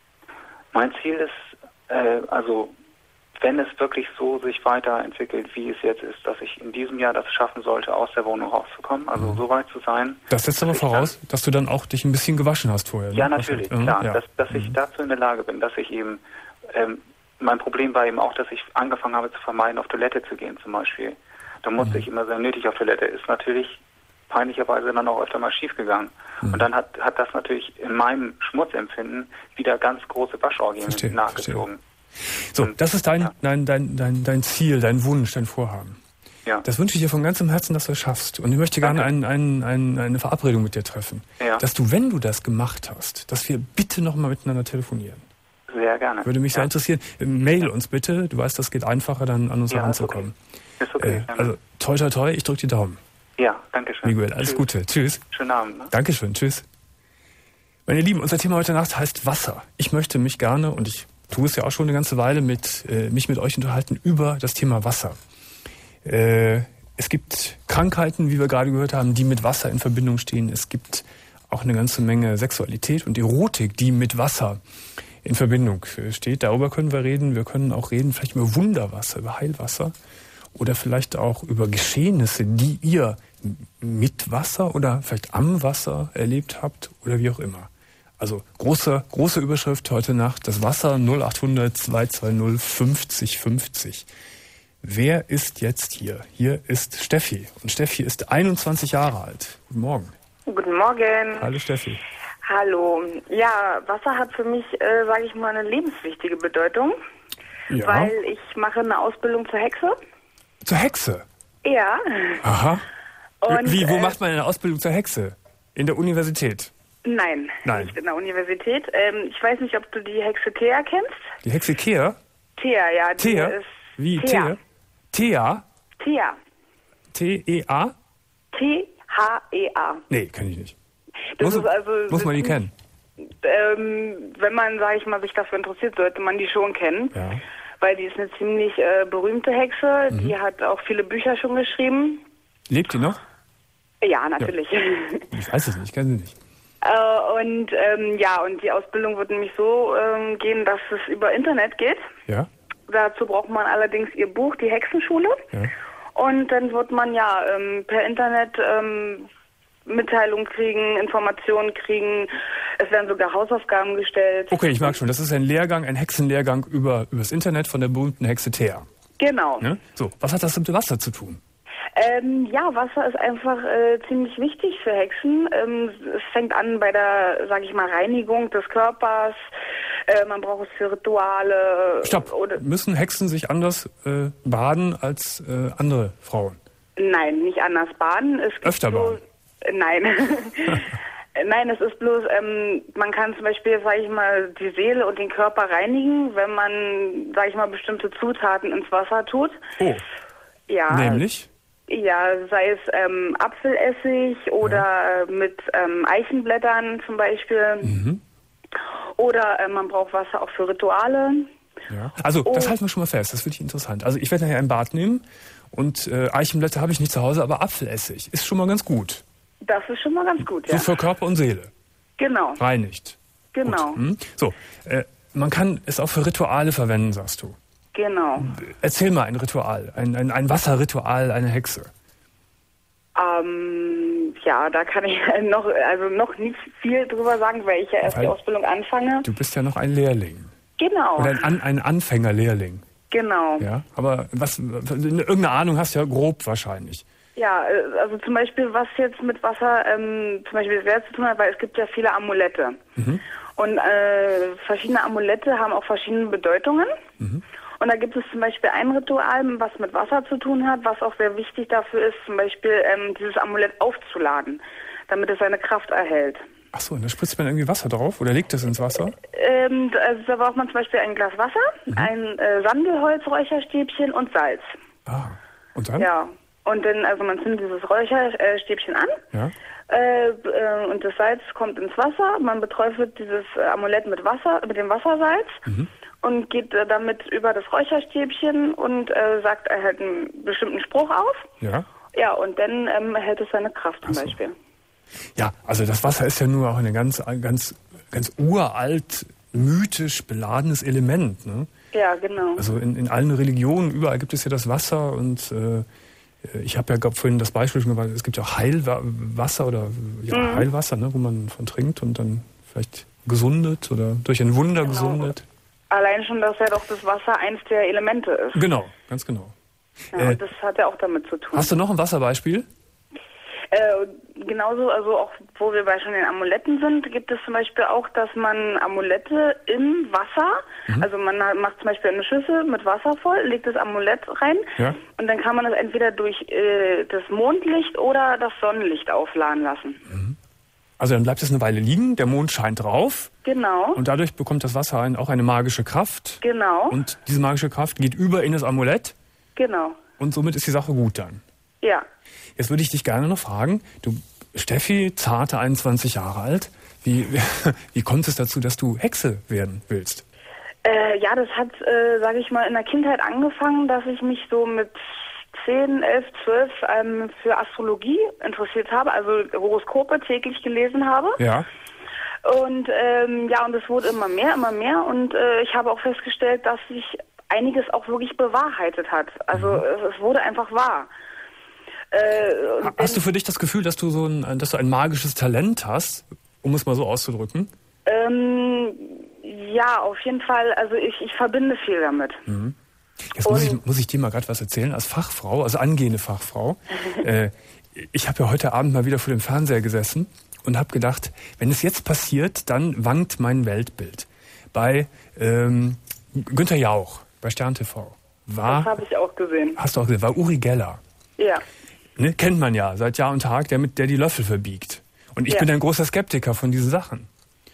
Mein Ziel ist, äh, also wenn es wirklich so sich weiterentwickelt, wie es jetzt ist, dass ich in diesem Jahr das schaffen sollte, aus der Wohnung rauszukommen, also mhm. so weit zu sein. Das setzt aber voraus, dann, dass du dann auch dich ein bisschen gewaschen hast vorher. Ja, ne? natürlich, Was, klar. Ja. Dass, dass ich mhm. dazu in der Lage bin, dass ich eben, ähm, mein Problem war eben auch, dass ich angefangen habe zu vermeiden, auf Toilette zu gehen zum Beispiel. Da musste mhm. ich immer sehr nötig auf Toilette. Ist natürlich peinlicherweise dann auch öfter mal schief gegangen. Mhm. Und dann hat, hat das natürlich in meinem Schmutzempfinden wieder ganz große Waschorgien verstehe, nachgezogen. Verstehe. So, das ist dein, ja. dein, dein, dein, dein Ziel, dein Wunsch, dein Vorhaben. Ja. Das wünsche ich dir von ganzem Herzen, dass du es schaffst. Und ich möchte gerne ein, ein, ein, eine Verabredung mit dir treffen. Ja. Dass du, wenn du das gemacht hast, dass wir bitte nochmal miteinander telefonieren. Sehr gerne. Würde mich ja. sehr interessieren. Mail uns bitte. Du weißt, das geht einfacher, dann an uns ja, heranzukommen. Ist okay. Ist okay äh, also, toi, toi, toi, ich drücke die Daumen. Ja, danke schön. Miguel, alles Tschüss. Gute. Tschüss. Schönen Abend. Ne? Dankeschön. Tschüss. Meine Lieben, unser Thema heute Nacht heißt Wasser. Ich möchte mich gerne, und ich tue es ja auch schon eine ganze Weile, mit, äh, mich mit euch unterhalten über das Thema Wasser. Äh, es gibt Krankheiten, wie wir gerade gehört haben, die mit Wasser in Verbindung stehen. Es gibt auch eine ganze Menge Sexualität und Erotik, die mit Wasser in Verbindung steht. Darüber können wir reden. Wir können auch reden vielleicht über Wunderwasser, über Heilwasser oder vielleicht auch über Geschehnisse, die ihr mit Wasser oder vielleicht am Wasser erlebt habt oder wie auch immer. Also große, große Überschrift heute Nacht, das Wasser null acht hundert zwei zwei null fünfzig fünfzig. Wer ist jetzt hier? Hier ist Steffi. Und Steffi ist einundzwanzig Jahre alt. Guten Morgen. Guten Morgen. Hallo Steffi. Hallo. Ja, Wasser hat für mich, äh, sage ich mal, eine lebenswichtige Bedeutung. Ja. Weil ich mache eine Ausbildung zur Hexe. Zur Hexe? Ja. Aha. Und, Wie, wo äh, macht man eine Ausbildung zur Hexe? In der Universität? Nein, Nein. nicht in der Universität. Ähm, ich weiß nicht, ob du die Hexe Thea kennst. Die Hexe Kea? Thea, ja. Die Thea? Ist Wie? Thea. Thea? Thea. T E A? T H E A. Nee, kann ich nicht. Das muss ist also, muss man die kennen? Ähm, wenn man, sage ich mal, sich dafür interessiert, sollte man die schon kennen. Ja. Weil die ist eine ziemlich äh, berühmte Hexe. Mhm. Die hat auch viele Bücher schon geschrieben. Lebt die noch? Ja, natürlich. Ja. Ich weiß es nicht, ich kenne sie nicht. Äh, und ähm, ja, und die Ausbildung wird nämlich so ähm, gehen, dass es über Internet geht. Ja. Dazu braucht man allerdings ihr Buch, die Hexenschule. Ja. Und dann wird man ja ähm, per Internet ähm, Mitteilungen kriegen, Informationen kriegen. Es werden sogar Hausaufgaben gestellt. Okay, ich mag schon. Das ist ein Lehrgang, ein Hexenlehrgang über übers Internet von der berühmten Hexe Thea. Genau. Ne? So, was hat das mit Wasser zu tun? Ähm, ja, Wasser ist einfach äh, ziemlich wichtig für Hexen. Ähm, es fängt an bei der, sage ich mal, Reinigung des Körpers. Äh, man braucht es für Rituale. Stopp. Oder müssen Hexen sich anders äh, baden als äh, andere Frauen? Nein, nicht anders baden. Es gibt Öfter so, baden? Nein. Nein, es ist bloß, ähm, man kann zum Beispiel, sage ich mal, die Seele und den Körper reinigen, wenn man, sage ich mal, bestimmte Zutaten ins Wasser tut. Oh. Ja. Nämlich? Ja, sei es ähm, Apfelessig oder ja. mit ähm, Eichenblättern zum Beispiel. Mhm. Oder äh, man braucht Wasser auch für Rituale. Ja. Also, das oh. halten wir schon mal fest, das finde ich interessant. Also, ich werde nachher ein Bad nehmen und äh, Eichenblätter habe ich nicht zu Hause, aber Apfelessig ist schon mal ganz gut. Das ist schon mal ganz gut, ja. So für Körper und Seele. Genau. Reinigt. Genau. Hm? So, äh, man kann es auch für Rituale verwenden, sagst du. Genau. Erzähl mal ein Ritual, ein, ein, ein Wasserritual, eine Hexe. Ähm, ja, da kann ich noch, also noch nicht viel drüber sagen, weil ich ja erst weil die Ausbildung anfange. Du bist ja noch ein Lehrling. Genau. Oder ein, An, ein Anfängerlehrling. Genau. Ja, aber was, irgendeine Ahnung hast du ja grob wahrscheinlich. Ja, also zum Beispiel, was jetzt mit Wasser ähm, zum Beispiel sehr zu tun hat, weil es gibt ja viele Amulette. Mhm. Und äh, verschiedene Amulette haben auch verschiedene Bedeutungen. Mhm. Und da gibt es zum Beispiel ein Ritual, was mit Wasser zu tun hat, was auch sehr wichtig dafür ist, zum Beispiel ähm, dieses Amulett aufzuladen, damit es seine Kraft erhält. Ach so, und da spritzt man irgendwie Wasser drauf oder legt es ins Wasser? Ähm, also da braucht man zum Beispiel ein Glas Wasser, mhm. ein äh, Sandelholz-Räucherstäbchen und Salz. Ah, und dann? Ja. Und dann, also man zündet dieses Räucherstäbchen an ja. äh, äh, und das Salz kommt ins Wasser. Man beträufelt dieses Amulett mit Wasser, mit dem Wassersalz mhm. und geht äh, damit über das Räucherstäbchen und äh, sagt äh, halt einen bestimmten Spruch auf. Ja. Ja, und dann ähm, erhält es seine Kraft zum so. Beispiel. Ja, also das Wasser ist ja nur auch ein ganz, ganz, ganz uralt, mythisch beladenes Element, ne? Ja, genau. Also in, in allen Religionen, überall gibt es ja das Wasser und äh, ich habe ja glaub, vorhin das Beispiel schon gemacht, es gibt ja auch Heilwasser oder ja, mhm. Heilwasser, ne, wo man von trinkt und dann vielleicht gesundet oder durch ein Wunder genau. gesundet. Allein schon, dass ja doch das Wasser eins der Elemente ist. Genau, ganz genau. Ja, äh, und das hat ja auch damit zu tun. Hast du noch ein Wasserbeispiel? Äh, genauso, also auch wo wir bei schon den Amuletten sind, gibt es zum Beispiel auch, dass man Amulette im Wasser, mhm. also man macht zum Beispiel eine Schüssel mit Wasser voll, legt das Amulett rein ja. und dann kann man das entweder durch äh, das Mondlicht oder das Sonnenlicht aufladen lassen. Mhm. Also dann bleibt es eine Weile liegen, der Mond scheint drauf. Genau. Und dadurch bekommt das Wasser ein, auch eine magische Kraft. Genau. Und diese magische Kraft geht über in das Amulett. Genau. Und somit ist die Sache gut dann. Ja. Jetzt würde ich dich gerne noch fragen, du, Steffi, zarte einundzwanzig Jahre alt, wie, wie, wie kommt es dazu, dass du Hexe werden willst? Äh, ja, das hat, äh, sage ich mal, in der Kindheit angefangen, dass ich mich so mit zehn, elf, zwölf ähm, für Astrologie interessiert habe, also Horoskope täglich gelesen habe. Ja. Und ähm, ja, und es wurde immer mehr, immer mehr und äh, ich habe auch festgestellt, dass sich einiges auch wirklich bewahrheitet hat. Also mhm. es, es wurde einfach wahr. Äh, hast du für dich das Gefühl, dass du so ein, dass du ein magisches Talent hast, um es mal so auszudrücken? Ähm, ja, auf jeden Fall. Also ich, ich verbinde viel damit. Mhm. Jetzt muss ich, muss ich dir mal gerade was erzählen als Fachfrau, also angehende Fachfrau. äh, ich habe ja heute Abend mal wieder vor dem Fernseher gesessen und habe gedacht, wenn es jetzt passiert, dann wankt mein Weltbild. Bei ähm, Günther Jauch, bei Stern T V. War, das habe ich auch gesehen. Hast du auch gesehen, war Uri Geller. Ja. Ne, kennt man ja seit Jahr und Tag, der, mit, der die Löffel verbiegt. Und ich ja. bin ein großer Skeptiker von diesen Sachen.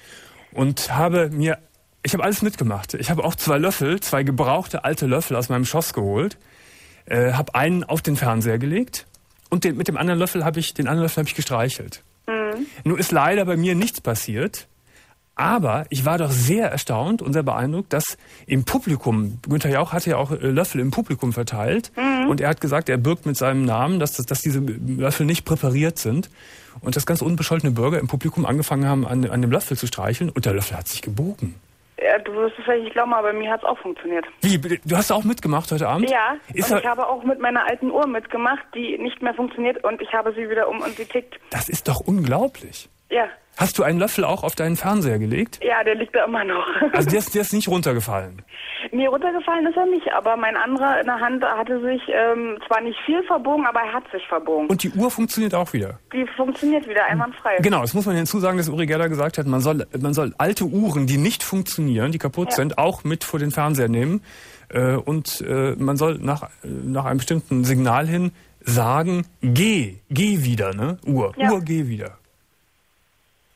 Und habe mir, ich habe alles mitgemacht. Ich habe auch zwei Löffel, zwei gebrauchte alte Löffel aus meinem Schoss geholt, äh, habe einen auf den Fernseher gelegt und den, mit dem anderen Löffel habe ich, den anderen Löffel habe ich gestreichelt. Mhm. Nun ist leider bei mir nichts passiert, aber ich war doch sehr erstaunt und sehr beeindruckt, dass im Publikum, Günther Jauch hatte ja auch Löffel im Publikum verteilt mhm. und er hat gesagt, er bürgt mit seinem Namen, dass, dass diese Löffel nicht präpariert sind und dass ganz unbescholtene Bürger im Publikum angefangen haben, an, an dem Löffel zu streicheln und der Löffel hat sich gebogen. Ja, du wirst es vielleicht nicht glauben, aber bei mir hat es auch funktioniert. Wie? Du hast auch mitgemacht heute Abend? Ja, ist und ich habe auch mit meiner alten Uhr mitgemacht, die nicht mehr funktioniert und ich habe sie wieder um und sie tickt. Das ist doch unglaublich. Ja. Hast du einen Löffel auch auf deinen Fernseher gelegt? Ja, der liegt da immer noch. Also der ist, der ist nicht runtergefallen? Mir runtergefallen ist er nicht, aber mein anderer in der Hand hatte sich ähm, zwar nicht viel verbogen, aber er hat sich verbogen. Und die Uhr funktioniert auch wieder? Die funktioniert wieder, einwandfrei. Genau, das muss man hinzusagen, dass Uri Geller gesagt hat, man soll, man soll alte Uhren, die nicht funktionieren, die kaputt ja. sind, auch mit vor den Fernseher nehmen. Äh, und äh, man soll nach, nach einem bestimmten Signal hin sagen, geh, geh wieder, ne? Uhr, ja. Uhr, geh wieder.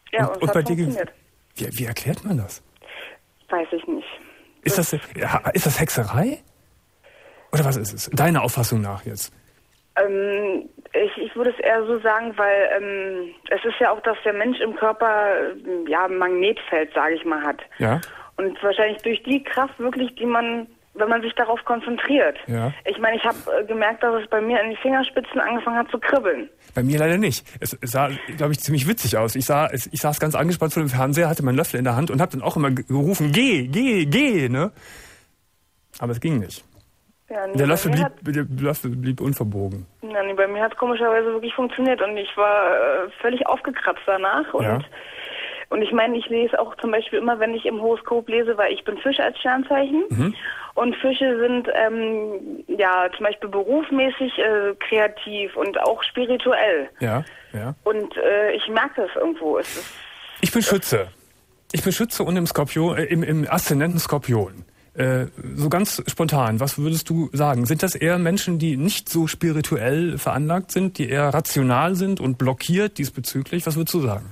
Ja, und, und, und hat bei dir funktioniert. Wie, wie erklärt man das? Weiß ich nicht. Ist das, ist das Hexerei? Oder was ist es? Deiner Auffassung nach jetzt? Ähm, ich, ich würde es eher so sagen, weil ähm, es ist ja auch, dass der Mensch im Körper äh, ja ein Magnetfeld, sage ich mal, hat. Ja. Und wahrscheinlich durch die Kraft wirklich, die man, wenn man sich darauf konzentriert. Ja. Ich meine, ich habe äh, gemerkt, dass es bei mir in die Fingerspitzen angefangen hat zu kribbeln. Bei mir leider nicht. Es sah, glaube ich, ziemlich witzig aus. Ich, sah, ich saß ganz angespannt vor dem Fernseher, hatte meinen Löffel in der Hand und habe dann auch immer gerufen, geh, geh, geh, ne? Aber es ging nicht. Ja, nee, der, Löffel blieb, hat, der Löffel blieb unverbogen. Ja, nee, bei mir hat es komischerweise wirklich funktioniert und ich war äh, völlig aufgekratzt danach. Und, ja. und ich meine, ich lese auch zum Beispiel immer, wenn ich im Horoskop lese, weil ich bin Fisch als Sternzeichen. Mhm. Und Fische sind ähm, ja zum Beispiel berufsmäßig äh, kreativ und auch spirituell. Ja, ja. Und äh, ich merke das irgendwo. Es ist, ich bin Schütze. Ich bin Schütze und im Skorpion, äh, im, im Aszendenten Skorpion. Äh, so ganz spontan, was würdest du sagen? Sind das eher Menschen, die nicht so spirituell veranlagt sind, die eher rational sind und blockiert diesbezüglich? Was würdest du sagen?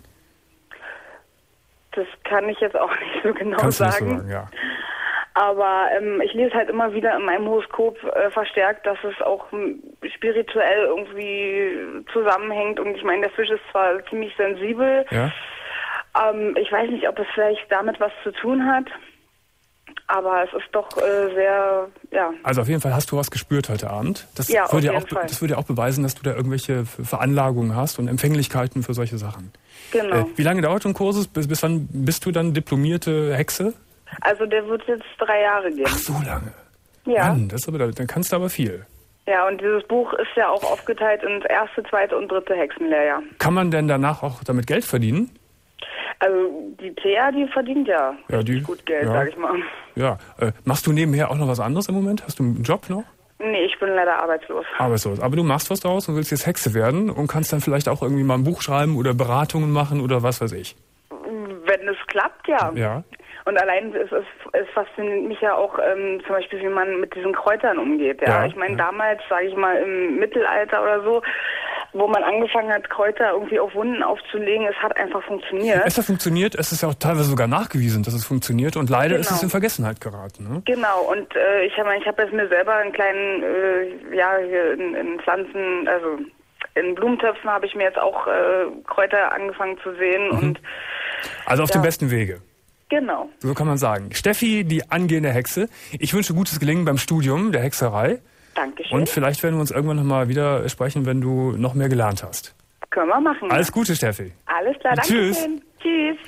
Das kann ich jetzt auch nicht so genau Kannst sagen. Du nicht so sagen, ja. Aber ähm, ich lese halt immer wieder in meinem Horoskop äh, verstärkt, dass es auch m, spirituell irgendwie zusammenhängt. Und ich meine, der Fisch ist zwar ziemlich sensibel. Ja. Ähm, ich weiß nicht, ob es vielleicht damit was zu tun hat. Aber es ist doch äh, sehr, ja. Also auf jeden Fall hast du was gespürt heute Abend. Das ja, würde auf ja jeden auch, Fall. Das würde ja auch beweisen, dass du da irgendwelche Veranlagungen hast und Empfänglichkeiten für solche Sachen. Genau. Äh, wie lange dauert so ein Kurs? Bis, bis wann bist du dann diplomierte Hexe? Also der wird jetzt drei Jahre gehen. Ach, so lange? Ja. Mann, das ist aber, dann kannst du aber viel. Ja, und dieses Buch ist ja auch aufgeteilt ins erste, zweite und dritte Hexenlehrjahr. Kann man denn danach auch damit Geld verdienen? Also die Thea, die verdient ja, ja die, gut Geld, ja. sag ich mal. Ja. Äh, machst du nebenher auch noch was anderes im Moment? Hast du einen Job noch? Nee, ich bin leider arbeitslos. Arbeitslos. Aber du machst was daraus und willst jetzt Hexe werden und kannst dann vielleicht auch irgendwie mal ein Buch schreiben oder Beratungen machen oder was weiß ich. Wenn es klappt, ja. Ja. Und allein es, es, es fasziniert mich ja auch ähm, zum Beispiel, wie man mit diesen Kräutern umgeht. Ja, ja ich meine, ja. damals, sage ich mal, im Mittelalter oder so, wo man angefangen hat, Kräuter irgendwie auf Wunden aufzulegen, es hat einfach funktioniert. Es hat funktioniert, es ist ja auch teilweise sogar nachgewiesen, dass es funktioniert und leider genau. ist es in Vergessenheit geraten. Ne? Genau, und äh, ich habe ich hab jetzt mir selber einen kleinen, äh, ja, hier in, in Pflanzen, also in Blumentöpfen habe ich mir jetzt auch äh, Kräuter angefangen zu sehen. Mhm. Und also auf ja. dem besten Wege. Genau. So kann man sagen. Steffi, die angehende Hexe. Ich wünsche gutes Gelingen beim Studium der Hexerei. Dankeschön. Und vielleicht werden wir uns irgendwann nochmal wieder sprechen, wenn du noch mehr gelernt hast. Können wir machen. Alles Gute, Steffi. Alles klar, danke Tschüss. schön. Tschüss.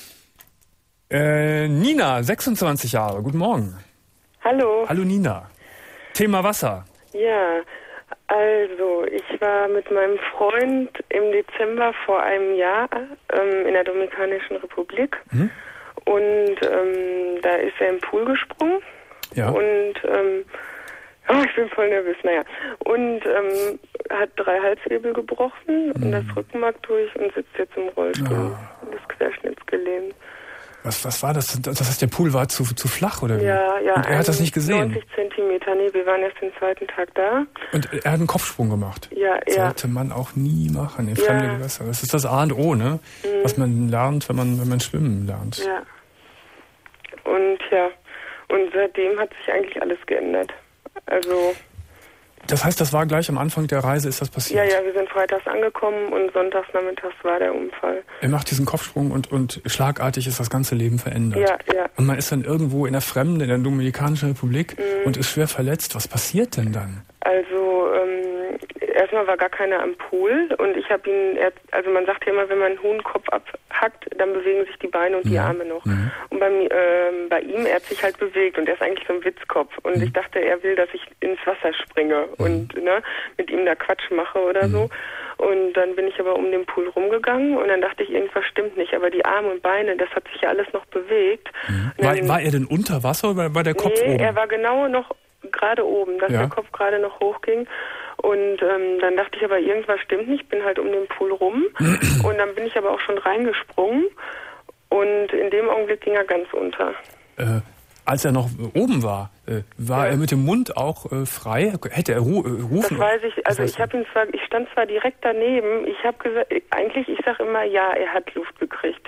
Äh, Nina, sechsundzwanzig Jahre. Guten Morgen. Hallo. Hallo Nina. Thema Wasser. Ja, also ich war mit meinem Freund im Dezember vor einem Jahr ähm, in der Dominikanischen Republik. Hm? Und ähm, da ist er im Pool gesprungen. Ja. Und ähm, oh, ich bin voll nervös, naja. Und ähm, hat drei Halswirbel gebrochen mhm. und das Rückenmark durch und sitzt jetzt im Rollstuhl. Oh. Und ist querschnittsgelähmt. Was, was war das? Das heißt, der Pool war zu, zu flach, oder wie? Ja, ja. Und er hat das nicht gesehen? neunzig Zentimeter, nee, wir waren erst den zweiten Tag da. Und er hat einen Kopfsprung gemacht? Ja, ja. Sollte man auch nie machen in ja. fremde Gewässer. Das ist das A und O, ne? Mhm. Was man lernt, wenn man, wenn man schwimmen lernt. Ja. Und ja, und seitdem hat sich eigentlich alles geändert. Also... Das heißt, das war gleich am Anfang der Reise, ist das passiert? Ja, ja, wir sind freitags angekommen und sonntags nachmittags war der Unfall. Er macht diesen Kopfsprung und, und schlagartig ist das ganze Leben verändert. Ja, ja. Und man ist dann irgendwo in der Fremde, in der Dominikanischen Republik mhm. und ist schwer verletzt. Was passiert denn dann? Also, ähm, erstmal war gar keiner am Pool und ich habe ihn, er, also man sagt ja immer, wenn man einen hohen Kopf abhackt, dann bewegen sich die Beine und mhm. die Arme noch. Mhm. Und bei, ähm, bei ihm, er hat sich halt bewegt und er ist eigentlich so ein Witzkopf. Und mhm. ich dachte, er will, dass ich ins Wasser springe mhm. und ne, mit ihm da Quatsch mache oder mhm. so. Und dann bin ich aber um den Pool rumgegangen und dann dachte ich, irgendwas stimmt nicht. Aber die Arme und Beine, das hat sich ja alles noch bewegt. Mhm. War, dann, war er denn unter Wasser oder war der Kopf nee, oben? Er war genau noch gerade oben, dass ja. der Kopf gerade noch hochging. Und ähm, dann dachte ich aber, irgendwas stimmt nicht. Ich bin halt um den Pool rum. Und dann bin ich aber auch schon reingesprungen. Und in dem Augenblick ging er ganz unter. Äh, als er noch oben war, äh, war ja. er mit dem Mund auch äh, frei? Hätte er ru äh, rufen? Das weiß ich. Also ich habe ihn zwar, ich stand zwar direkt daneben. Ich habe gesagt, eigentlich, ich sage immer, ja, er hat Luft gekriegt.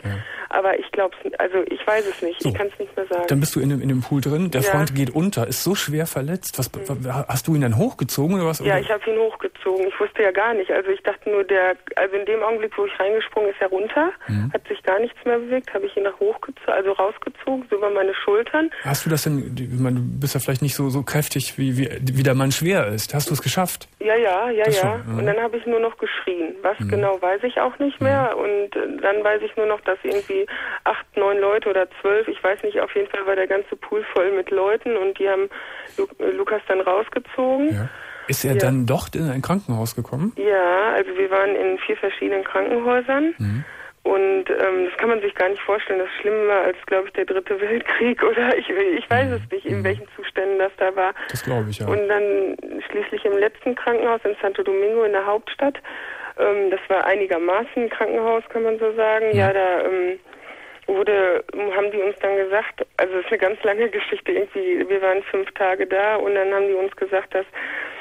Ja. Aber ich glaube es, also ich weiß es nicht, so, ich kann es nicht mehr sagen. Dann bist du in dem, in dem Pool drin, der ja. Freund geht unter, ist so schwer verletzt. Was, mhm. Hast du ihn dann hochgezogen oder was? Ja, ich habe ihn hochgezogen. Ich wusste ja gar nicht. Also ich dachte nur, der, also in dem Augenblick, wo ich reingesprungen, ist er runter, mhm. hat sich gar nichts mehr bewegt, habe ich ihn nach hochgezogen, also rausgezogen, so über meine Schultern. Hast du das denn, ich meine, du bist ja vielleicht nicht so, so kräftig, wie, wie, wie der Mann schwer ist. Hast du es geschafft? Ja, ja, ja, das ja. Schon, und dann habe ich nur noch geschrien. Was mhm. genau, weiß ich auch nicht mehr. Mhm. Und dann weiß ich nur noch, dass irgendwie acht, neun Leute oder zwölf, ich weiß nicht, auf jeden Fall war der ganze Pool voll mit Leuten und die haben Lu- Lukas dann rausgezogen. Ja. Ist er ja. dann doch in ein Krankenhaus gekommen? Ja, also wir waren in vier verschiedenen Krankenhäusern. Mhm. Und ähm, das kann man sich gar nicht vorstellen. Das ist schlimmer als, glaube ich, der dritte Weltkrieg oder ich, ich weiß mhm. es nicht, in mhm. welchen Zuständen das da war. Das glaube ich, ja. Und dann schließlich im letzten Krankenhaus in Santo Domingo in der Hauptstadt. Ähm, das war einigermaßen ein Krankenhaus, kann man so sagen. Mhm. Ja, da ähm, wurde, haben die uns dann gesagt, also es ist eine ganz lange Geschichte irgendwie, wir waren fünf Tage da und dann haben die uns gesagt, dass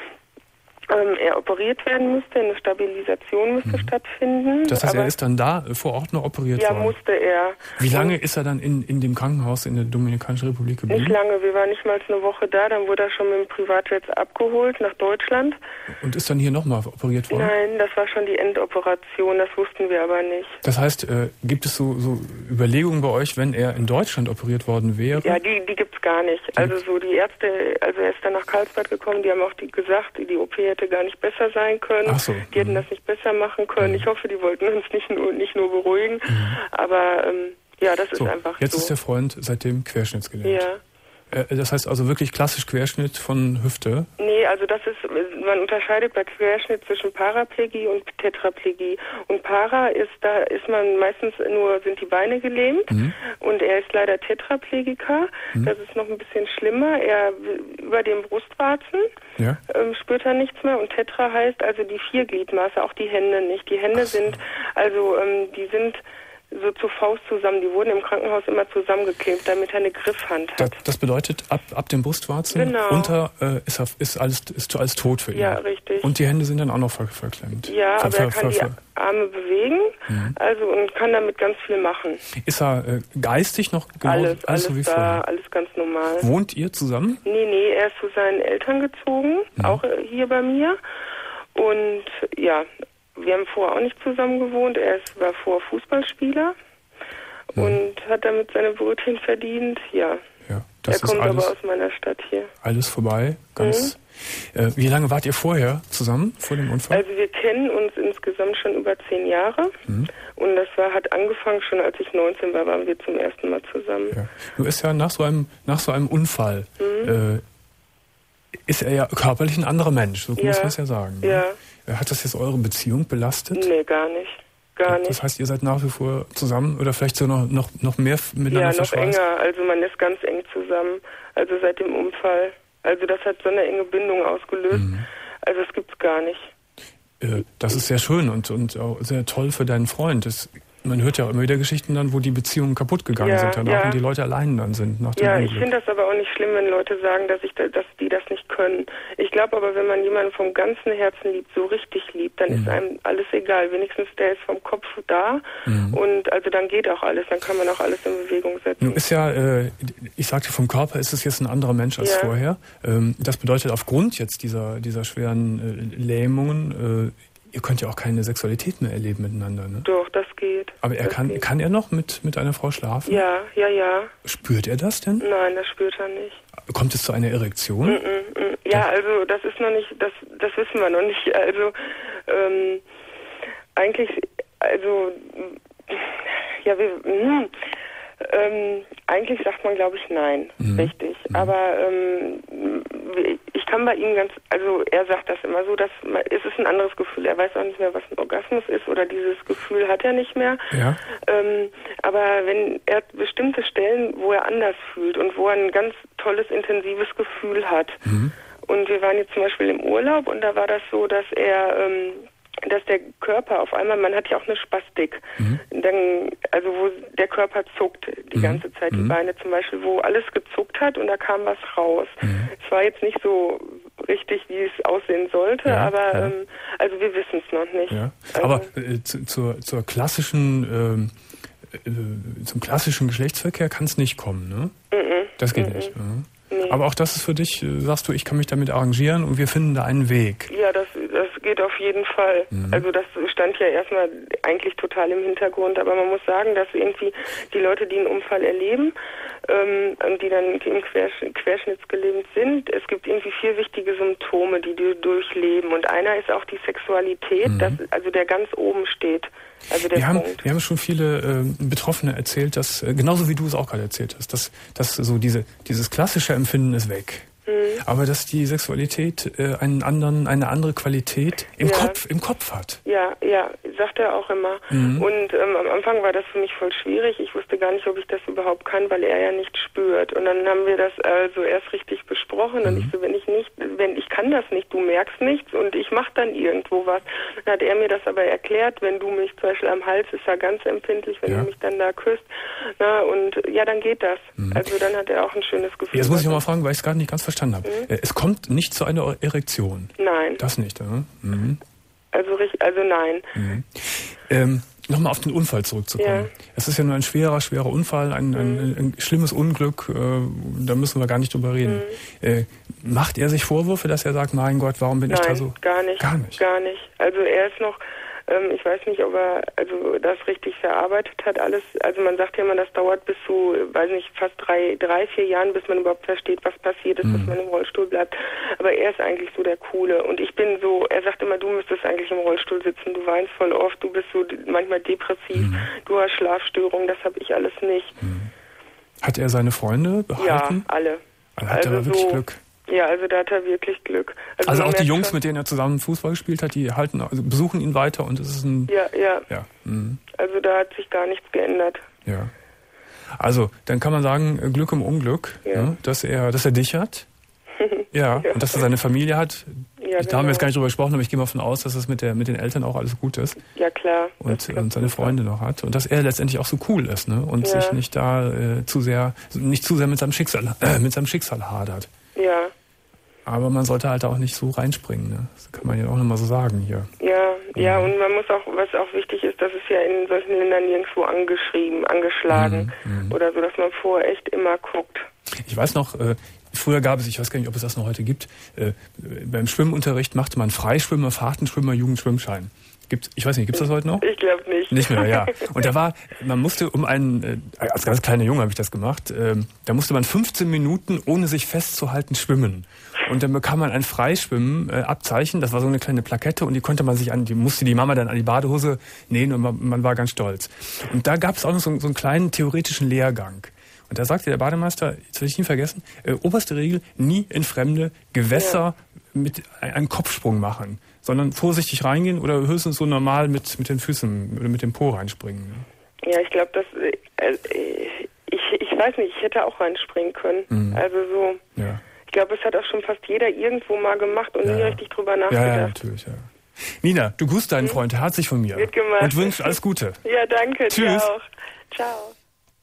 ähm, er operiert werden müsste, eine Stabilisation müsste mhm. stattfinden. Das heißt, er ist dann da vor Ort noch operiert ja, worden? Ja, musste er. Wie lange und ist er dann in, in dem Krankenhaus in der Dominikanischen Republik geblieben? Nicht lange, wir waren nicht mal eine Woche da, dann wurde er schon mit dem Privatjet abgeholt nach Deutschland. Und ist dann hier nochmal operiert worden? Nein, das war schon die Endoperation, das wussten wir aber nicht. Das heißt, äh, gibt es so, so Überlegungen bei euch, wenn er in Deutschland operiert worden wäre? Ja, die, die gibt es gar nicht. Die also so die Ärzte, also er ist dann nach Karlsbad gekommen, die haben auch die gesagt, die O P hätte gar nicht besser sein können. Ach so. Die hätten das nicht besser machen können. Mhm. Ich hoffe, die wollten uns nicht nur, nicht nur beruhigen. Mhm. Aber ähm, ja, das so, ist einfach jetzt so. Jetzt ist der Freund seitdem querschnittsgelähmt. Ja. Das heißt also wirklich klassisch Querschnitt von Hüfte? Nee, also das ist, man unterscheidet bei Querschnitt zwischen Paraplegie und Tetraplegie. Und Para ist, da ist man meistens nur, sind die Beine gelähmt mhm. und er ist leider Tetraplegiker. Mhm. Das ist noch ein bisschen schlimmer. Er über den Brustwarzen ja. ähm, spürt er nichts mehr und Tetra heißt also die Viergliedmaße, auch die Hände nicht. Die Hände so. sind, also ähm, die sind so zur Faust zusammen. Die wurden im Krankenhaus immer zusammengeklebt, damit er eine Griffhand hat. Das, das bedeutet, ab, ab dem Brustwarzen genau. runter äh, ist, ist, alles, ist alles tot für ihn. Ja, richtig. Und die Hände sind dann auch noch ver- verklemmt. Ja, ver- aber er ver- kann ver- die Arme bewegen mhm. also und kann damit ganz viel machen. Ist er äh, geistig noch genau alles, alles, alles so wie da, vorher? Alles ganz normal. Wohnt ihr zusammen? Nee, nee, er ist zu seinen Eltern gezogen, mhm. auch hier bei mir. Und ja, wir haben vorher auch nicht zusammen gewohnt. Er ist, war vorher Fußballspieler. Und hat damit seine Brötchen verdient, ja. ja das er kommt ist alles, aber aus meiner Stadt hier. Alles vorbei, ganz. Mhm. Äh, wie lange wart ihr vorher zusammen, vor dem Unfall? Also wir kennen uns insgesamt schon über zehn Jahre. Mhm. Und das war, hat angefangen schon, als ich neunzehn war, waren wir zum ersten Mal zusammen. Ja. Du ist ja nach so einem, nach so einem Unfall, mhm. äh, ist er ja körperlich ein anderer Mensch, so ja. muss man es ja sagen. Ja. Ne? Hat das jetzt eure Beziehung belastet? Nee, gar nicht. Gar nicht. Das heißt, ihr seid nach wie vor zusammen oder vielleicht so noch, noch, noch mehr miteinander Ja, noch verschweißt? enger. Also man ist ganz eng zusammen. Also seit dem Unfall. Also das hat so eine enge Bindung ausgelöst. Mhm. Also es gibt's gar nicht. Äh, das ist sehr schön und, und auch sehr toll für deinen Freund. Das, man hört ja auch immer wieder Geschichten dann, wo die Beziehungen kaputt gegangen ja, sind dann ja. auch und die Leute allein dann sind nach dem Ja, Unglück. ich finde das aber auch nicht schlimm, wenn Leute sagen, dass ich da, dass die das nicht können. Ich glaube aber, wenn man jemanden vom ganzen Herzen liebt, so richtig liebt, dann mhm. ist einem alles egal. Wenigstens der ist vom Kopf da mhm. und also dann geht auch alles, dann kann man auch alles in Bewegung setzen. Nun ist ja, äh, ich sagte, vom Körper ist es jetzt ein anderer Mensch als ja. vorher. Ähm, das bedeutet, aufgrund jetzt dieser, dieser schweren äh, Lähmungen, äh, ihr könnt ja auch keine Sexualität mehr erleben miteinander, ne? Doch, das geht. Aber er das kann, geht. kann er noch mit, mit einer Frau schlafen? Ja, ja, ja. Spürt er das denn? Nein, das spürt er nicht. Kommt es zu einer Erektion? Mm, mm, mm. Ja, also das ist noch nicht, das, das wissen wir noch nicht. Also ähm, eigentlich, also ja, wir, mh, ähm, eigentlich sagt man, glaube ich, nein, mhm. richtig. Mhm. Aber ähm, ich kann bei ihm ganz, also er sagt das immer so, dass man, es ist ein anderes Gefühl. Er weiß auch nicht mehr, was ein Orgasmus ist oder dieses Gefühl hat er nicht mehr. Ja. Ähm, aber wenn er hat bestimmte Stellen, wo er anders fühlt und wo er ein ganz tolles, intensives Gefühl hat. Mhm. Und wir waren jetzt zum Beispiel im Urlaub und da war das so, dass er ähm, dass der Körper auf einmal, man hat ja auch eine Spastik, mhm. dann, also wo der Körper zuckt die mhm. ganze Zeit, die mhm. Beine zum Beispiel, wo alles gezuckt hat und da kam was raus. Mhm. Es war jetzt nicht so richtig, wie es aussehen sollte, ja, aber ja. Ähm, also wir wissen es noch nicht. Ja. Also, aber äh, zu, zur, zur klassischen ähm äh, zum klassischen Geschlechtsverkehr kann es nicht kommen, ne? Mm-mm. Das geht Mm-mm. nicht. Ne? Nee. Aber auch das ist für dich, äh, sagst du, ich kann mich damit arrangieren und wir finden da einen Weg. Ja, das, das geht auf jeden Fall. Mhm. Also das stand ja erstmal eigentlich total im Hintergrund, aber man muss sagen, dass irgendwie die Leute, die einen Unfall erleben ähm, und die dann im Quersch- querschnittsgelähmt sind, es gibt irgendwie vier wichtige Symptome, die die durchleben und einer ist auch die Sexualität, mhm. das, also der ganz oben steht. Also der wir, haben, Punkt. wir haben schon viele äh, Betroffene erzählt, dass, äh, genauso wie du es auch gerade erzählt hast, dass, dass so diese, dieses klassische Empfinden ist weg. Mhm. Aber dass die Sexualität äh, einen anderen, eine andere Qualität im ja. Kopf, im Kopf hat. Ja, ja, sagt er auch immer. Mhm. Und ähm, am Anfang war das für mich voll schwierig. Ich wusste gar nicht, ob ich das überhaupt kann, weil er ja nicht spürt. Und dann haben wir das also erst richtig besprochen. Mhm. Und ich so, wenn ich nicht, wenn ich kann das nicht, du merkst nichts und ich mache dann irgendwo was. Dann hat er mir das aber erklärt, wenn du mich zum Beispiel am Hals, ist ja ganz empfindlich, wenn ja. du mich dann da küsst. Na, und ja, dann geht das. Mhm. Also dann hat er auch ein schönes Gefühl. Jetzt muss ich noch mal fragen, weil ich es gerade nicht ganz verstanden habe. Mhm. Es kommt nicht zu einer Erektion. Nein. Das nicht, oder? Mhm. Also, also nein. Mhm. Ähm, Nochmal auf den Unfall zurückzukommen. Ja. Es ist ja nur ein schwerer, schwerer Unfall, ein, ein, ein, ein schlimmes Unglück, äh, da müssen wir gar nicht drüber reden. Mhm. Äh, macht er sich Vorwürfe, dass er sagt, mein Gott, warum bin Nein, ich da so? gar nicht. Gar nicht. Gar nicht. Also er ist noch, ähm, ich weiß nicht, ob er also das richtig verarbeitet hat, alles. Also man sagt ja immer, das dauert bis zu, weiß nicht, fast drei, drei, vier Jahren, bis man überhaupt versteht, was passiert ist, mhm. bis man im Rollstuhl bleibt. Aber er ist eigentlich so der Coole. Und ich bin so, er sagt immer, du müsstest eigentlich im Rollstuhl sitzen, du weinst voll oft, du bist so manchmal depressiv, mhm. du hast Schlafstörungen, das habe ich alles nicht. Mhm. Hat er seine Freunde behalten? Ja, alle. Also hat er also wirklich so, Glück? Ja, also da hat er wirklich Glück. Also, also auch die Jungs, schon, mit denen er zusammen Fußball gespielt hat, die halten, also besuchen ihn weiter und es ist ein... Ja, ja. ja mhm. Also da hat sich gar nichts geändert. Ja. Also, dann kann man sagen, Glück im Unglück, ja. ne, dass er, dass er dich hat. ja, ja, und dass er seine Familie hat. Ja, da genau. haben wir jetzt gar nicht drüber gesprochen, aber ich gehe mal davon aus, dass es mit der mit den Eltern auch alles gut ist. Ja, klar. Und, und seine Freunde noch hat. Und dass er letztendlich auch so cool ist, ne? Und ja. sich nicht da äh, zu sehr, nicht zu sehr mit seinem Schicksal, äh, mit seinem Schicksal hadert. Ja. Aber man sollte halt auch nicht so reinspringen, ne? Das kann man ja auch nochmal so sagen hier. Ja, ja, mhm. und man muss auch, was auch wichtig ist, das ist ja in solchen Ländern nirgendwo angeschrieben, angeschlagen mhm. oder so, dass man vorher echt immer guckt. Ich weiß noch, äh, früher gab es, ich weiß gar nicht, ob es das noch heute gibt, äh, beim Schwimmunterricht machte man Freischwimmer, Fahrtenschwimmer, Jugendschwimmschein. Gibt's, ich weiß nicht, gibt es das heute noch? Ich glaube nicht. Nicht mehr, ja. Und da war, man musste um einen, äh, als ganz kleiner Junge habe ich das gemacht, äh, da musste man fünfzehn Minuten ohne sich festzuhalten schwimmen. Und dann bekam man ein Freischwimmen äh, Abzeichen, das war so eine kleine Plakette und die konnte man sich an, die musste die Mama dann an die Badehose nähen und man, man war ganz stolz. Und da gab es auch noch so, so einen kleinen theoretischen Lehrgang. Und da sagte der Bademeister, jetzt will ich nie vergessen, äh, oberste Regel, nie in fremde Gewässer ja. mit einem Kopfsprung machen, sondern vorsichtig reingehen oder höchstens so normal mit, mit den Füßen oder mit dem Po reinspringen. Ja, ich glaube, das, äh, ich, ich weiß nicht, ich hätte auch reinspringen können. Mhm. Also so, ja. ich glaube, es hat auch schon fast jeder irgendwo mal gemacht und ja. nie richtig drüber nachgedacht. Ja, ja, natürlich, ja. Nina, du grüßt deinen mhm. Freund herzlich von mir. Wird gemacht. Und wünsch alles Gute. Ja, danke. Tschüss. Dir auch. Ciao.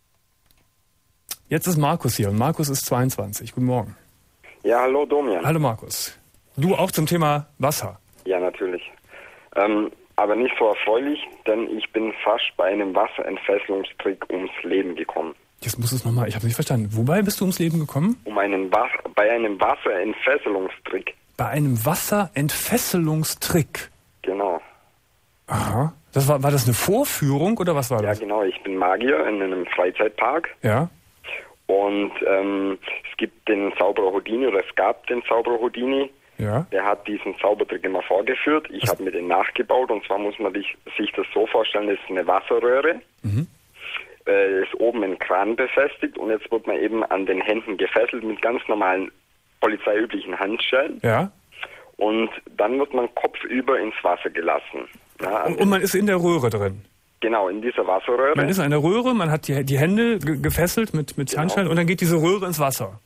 Jetzt ist Markus hier und Markus ist zweiundzwanzig. Guten Morgen. Ja, hallo Domian. Hallo Markus. Du auch zum Thema Wasser? Ja, natürlich. Ähm, aber nicht so erfreulich, denn ich bin fast bei einem Wasserentfesselungstrick ums Leben gekommen. Jetzt musst du es nochmal, ich habe es nicht verstanden. Wobei bist du ums Leben gekommen? Um einen Was- bei einem Wasserentfesselungstrick. Bei einem Wasserentfesselungstrick? Genau. Aha. Das war, war das eine Vorführung oder was war das? Ja, genau. Ich bin Magier in einem Freizeitpark. Ja. Und ähm, es gibt den Zauberer Houdini, oder es gab den Zauberer Houdini. Ja. Der hat diesen Zaubertrick immer vorgeführt. Ich habe mir den nachgebaut. Und zwar muss man sich, sich das so vorstellen, das ist eine Wasserröhre. Mhm. Äh, ist oben ein Kran befestigt. Und jetzt wird man eben an den Händen gefesselt mit ganz normalen polizeiüblichen Handschellen. Ja. Und dann wird man kopfüber ins Wasser gelassen. Ja, und, und man ist in der Röhre drin? Genau, in dieser Wasserröhre. Man ist in einer Röhre, man hat die, die Hände ge- gefesselt mit, mit genau. Handschellen und dann geht diese Röhre ins Wasser.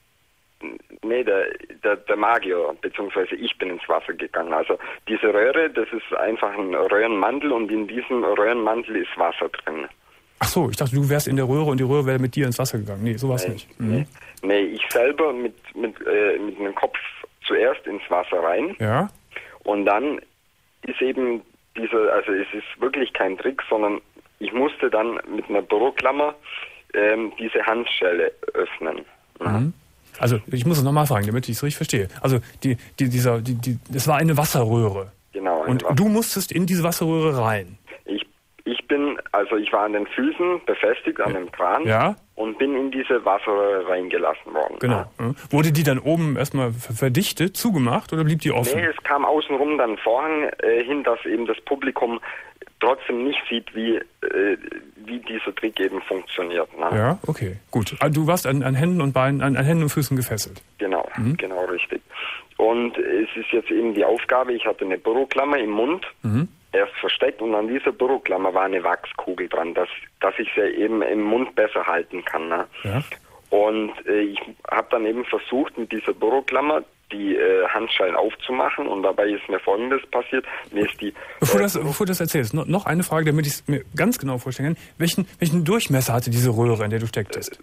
Nee, der, der, der Magier, beziehungsweise ich bin ins Wasser gegangen. Also diese Röhre, das ist einfach ein Röhrenmantel und in diesem Röhrenmantel ist Wasser drin. Ach so, ich dachte, du wärst in der Röhre und die Röhre wäre mit dir ins Wasser gegangen. Nee, so war es nee, nicht. Mhm. Nee. nee, ich selber mit, mit, äh, mit dem Kopf zuerst ins Wasser rein. Ja. Und dann ist eben dieser, also es ist wirklich kein Trick, sondern ich musste dann mit einer Büroklammer ähm, diese Handschelle öffnen. Mhm. Also ich muss es nochmal fragen, damit ich es richtig verstehe. Also die, die, dieser, die, die, das war eine Wasserröhre. Genau. Eine Und Wasser- du musstest in diese Wasserröhre rein. Ich, ich bin, also ich war an den Füßen befestigt, an dem Kran. Ja. Und bin in diese Wasserröhre reingelassen worden. Genau. Ja. Wurde die dann oben erstmal verdichtet, zugemacht oder blieb die offen? Nee, es kam außenrum dann ein Vorhang äh, hin, dass eben das Publikum trotzdem nicht sieht, wie, äh, wie dieser Trick eben funktioniert. Ne? Ja, okay, gut. Also du warst an, an Händen und Beinen, an, an Händen und Füßen gefesselt. Genau, Mhm. genau richtig. Und es ist jetzt eben die Aufgabe, ich hatte eine Büroklammer im Mund, Mhm. erst versteckt, und an dieser Büroklammer war eine Wachskugel dran, dass, dass ich sie eben im Mund besser halten kann. Ne? Ja. Und äh, ich habe dann eben versucht, mit dieser Büroklammer die äh, Handschellen aufzumachen, und dabei ist mir Folgendes passiert. Mir ist die, Bevor, äh, das, bevor du das erzählst, noch, noch eine Frage, damit ich es mir ganz genau vorstellen kann. Welchen, welchen Durchmesser hatte diese Röhre, in der du stecktest?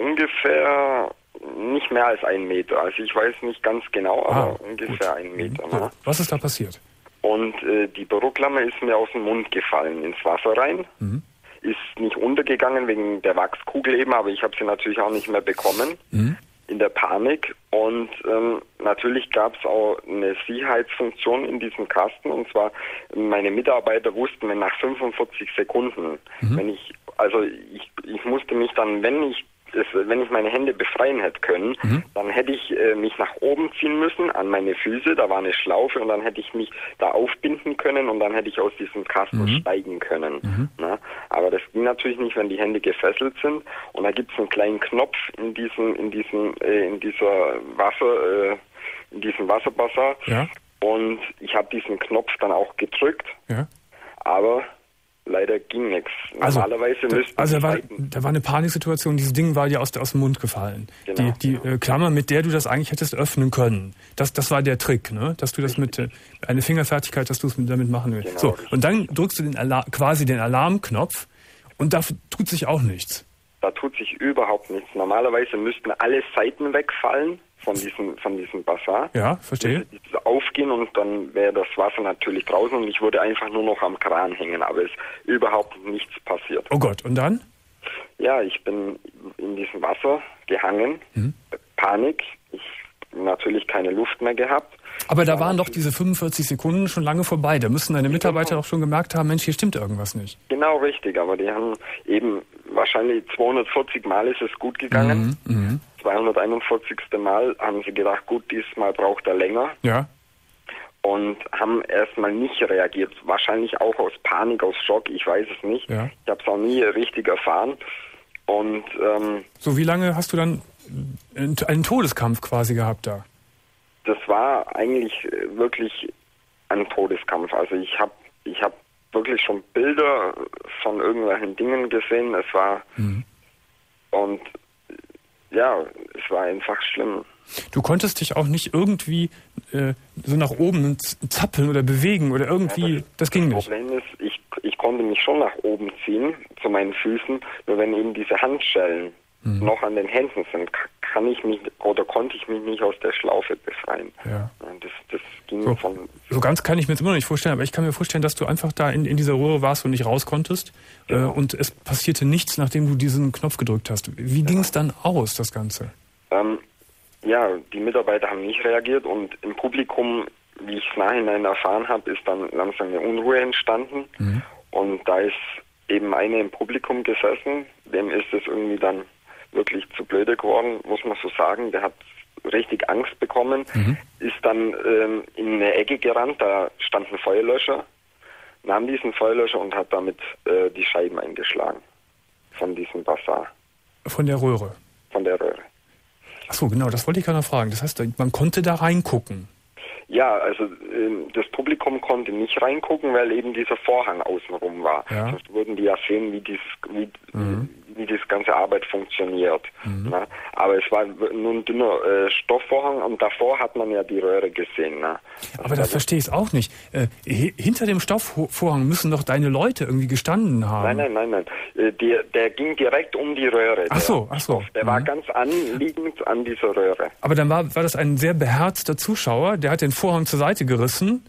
ungefähr nicht mehr als einen Meter. Also ich weiß nicht ganz genau, aber Ah, ungefähr einen Meter. So, Ne? was ist da passiert? Und äh, die Büroklammer ist mir aus dem Mund gefallen, ins Wasser rein. Mhm. Ist nicht untergegangen wegen der Wachskugel eben, aber ich habe sie natürlich auch nicht mehr bekommen. Mhm. In der Panik. Und ähm, natürlich gab es auch eine Sicherheitsfunktion in diesem Kasten, und zwar meine Mitarbeiter wussten, wenn nach fünfundvierzig Sekunden, Mhm. wenn ich, also ich, ich musste mich dann, wenn ich es, wenn ich meine Hände befreien hätte können, Mhm. dann hätte ich äh, mich nach oben ziehen müssen an meine Füße, da war eine Schlaufe, und dann hätte ich mich da aufbinden können, und dann hätte ich aus diesem Kasten Mhm. steigen können. Mhm. Na? Aber das ging natürlich nicht, wenn die Hände gefesselt sind, und da gibt es einen kleinen Knopf in diesem, in diesem, äh, in dieser Wasser, äh, in diesem Wasserbassin, Ja. und ich habe diesen Knopf dann auch gedrückt, Ja. aber leider ging nichts. Also, Normalerweise da, müssten also die da war, Seiten- da war eine Paniksituation, dieses Ding war dir aus, aus dem Mund gefallen. Genau, die die äh, Klammer, mit der du das eigentlich hättest öffnen können, das, das war der Trick, ne? Dass du das mit, äh, eine Fingerfertigkeit, dass du es damit machen willst. Genau, so, richtig. und dann drückst du den Alar- quasi den Alarmknopf, und da tut sich auch nichts. Da tut sich überhaupt nichts. Normalerweise müssten alle Seiten wegfallen von diesem, von diesem Bassin. Ja, verstehe. Müsste dieses aufgehen, und dann wäre das Wasser natürlich draußen, und ich würde einfach nur noch am Kran hängen, aber es ist überhaupt nichts passiert. Oh Gott, und dann? Ja, ich bin in diesem Wasser gehangen, Mhm. Panik, ich natürlich keine Luft mehr gehabt. Aber da waren doch diese fünfundvierzig Sekunden schon lange vorbei. Da müssten deine Mitarbeiter doch schon gemerkt haben, Mensch, hier stimmt irgendwas nicht. Genau richtig, aber die haben eben wahrscheinlich zweihundertvierzig Mal ist es gut gegangen. Mhm, mhm. zweihunderteinundvierzigste Mal haben sie gedacht, gut, diesmal braucht er länger. Ja. Und haben erstmal nicht reagiert. Wahrscheinlich auch aus Panik, aus Schock, ich weiß es nicht. Ja. Ich habe es auch nie richtig erfahren. Und ähm, So, wie lange hast du dann einen Todeskampf quasi gehabt da? das war eigentlich äh, wirklich ein Todeskampf. Also ich habe ich hab wirklich schon Bilder von irgendwelchen Dingen gesehen. Es war Mhm. und ja, es war einfach schlimm. Du konntest dich auch nicht irgendwie äh, so nach oben z- zappeln oder bewegen oder irgendwie, Ja, das, ging das nicht. Problem ist, ich, ich konnte mich schon nach oben ziehen, zu meinen Füßen, nur wenn eben diese Handschellen Mhm. noch an den Händen sind, k- kann ich mich oder konnte ich mich nicht aus der Schlaufe befreien. Ja. Das, das ging So. von... So ganz kann ich mir jetzt immer noch nicht vorstellen, aber ich kann mir vorstellen, dass du einfach da in, in dieser Röhre warst und nicht raus konntest äh, und es passierte nichts, nachdem du diesen Knopf gedrückt hast. Wie ging es dann aus, das Ganze? Ähm, ja, die Mitarbeiter haben nicht reagiert, und im Publikum, wie ich es nachhinein erfahren habe, ist dann langsam eine Unruhe entstanden. Mhm. Und da ist eben eine im Publikum gesessen, dem ist es irgendwie dann wirklich zu blöde geworden, muss man so sagen. Der hat richtig Angst bekommen, Mhm. ist dann ähm, in eine Ecke gerannt, da stand ein Feuerlöscher, nahm diesen Feuerlöscher und hat damit äh, die Scheiben eingeschlagen von diesem Bassin, Von der Röhre. von der Röhre. Ach so, genau, das wollte ich gerade noch fragen. Das heißt, man konnte da reingucken. Ja, also ähm, das Publikum konnte nicht reingucken, weil eben dieser Vorhang außenrum war. Ja. Sonst würden die ja sehen, wie dieses, wie, Mhm. wie diese ganze Arbeit funktioniert. Mhm. Ne? Aber es war nur ein dünner äh, Stoffvorhang, und davor hat man ja die Röhre gesehen. Ne? Aber das verstehe ich auch nicht. Äh, hi- hinter dem Stoffvorhang müssen doch deine Leute irgendwie gestanden haben. Nein, nein, nein, nein. Äh, der, der ging direkt um die Röhre. Ach so, ach so. Der war Mhm. ganz anliegend an dieser Röhre. Aber dann war, war das ein sehr beherzter Zuschauer, der hat den Vorhang zur Seite gerissen.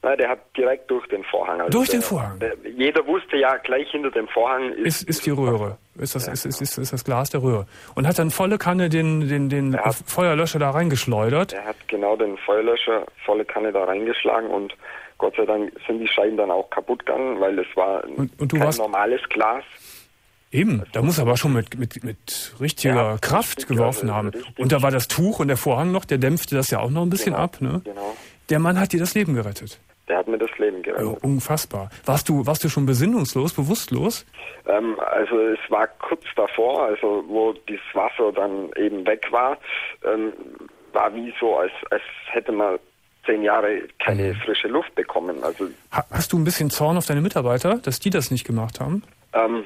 Nein, der hat direkt durch den Vorhang. Also durch der, den Vorhang? Der, jeder wusste ja, gleich hinter dem Vorhang ist... Ist, ist die Röhre. Ist das, ja, ist, ist, ist, ist das Glas der Röhre. Und hat dann volle Kanne den, den, den hat, Feuerlöscher da reingeschleudert? Er hat genau den Feuerlöscher volle Kanne da reingeschlagen und Gott sei Dank sind die Scheiben dann auch kaputt gegangen, weil es war und, und du kein warst normales Glas. Eben, da muss er aber schon mit, mit, mit richtiger ja, Kraft richtig, geworfen also, haben. Richtig. Und da war das Tuch und der Vorhang noch, der dämpfte das ja auch noch ein bisschen genau, ab. Ne? Genau. Der Mann hat dir das Leben gerettet. Der hat mir das Leben gerettet. Ja, unfassbar. Warst du, warst du schon besinnungslos, bewusstlos? Ähm, also es war kurz davor, also wo das Wasser dann eben weg war, ähm, war wie so, als, als hätte man zehn Jahre keine frische Luft bekommen. Also ha, hast du ein bisschen Zorn auf deine Mitarbeiter, dass die das nicht gemacht haben? Ähm,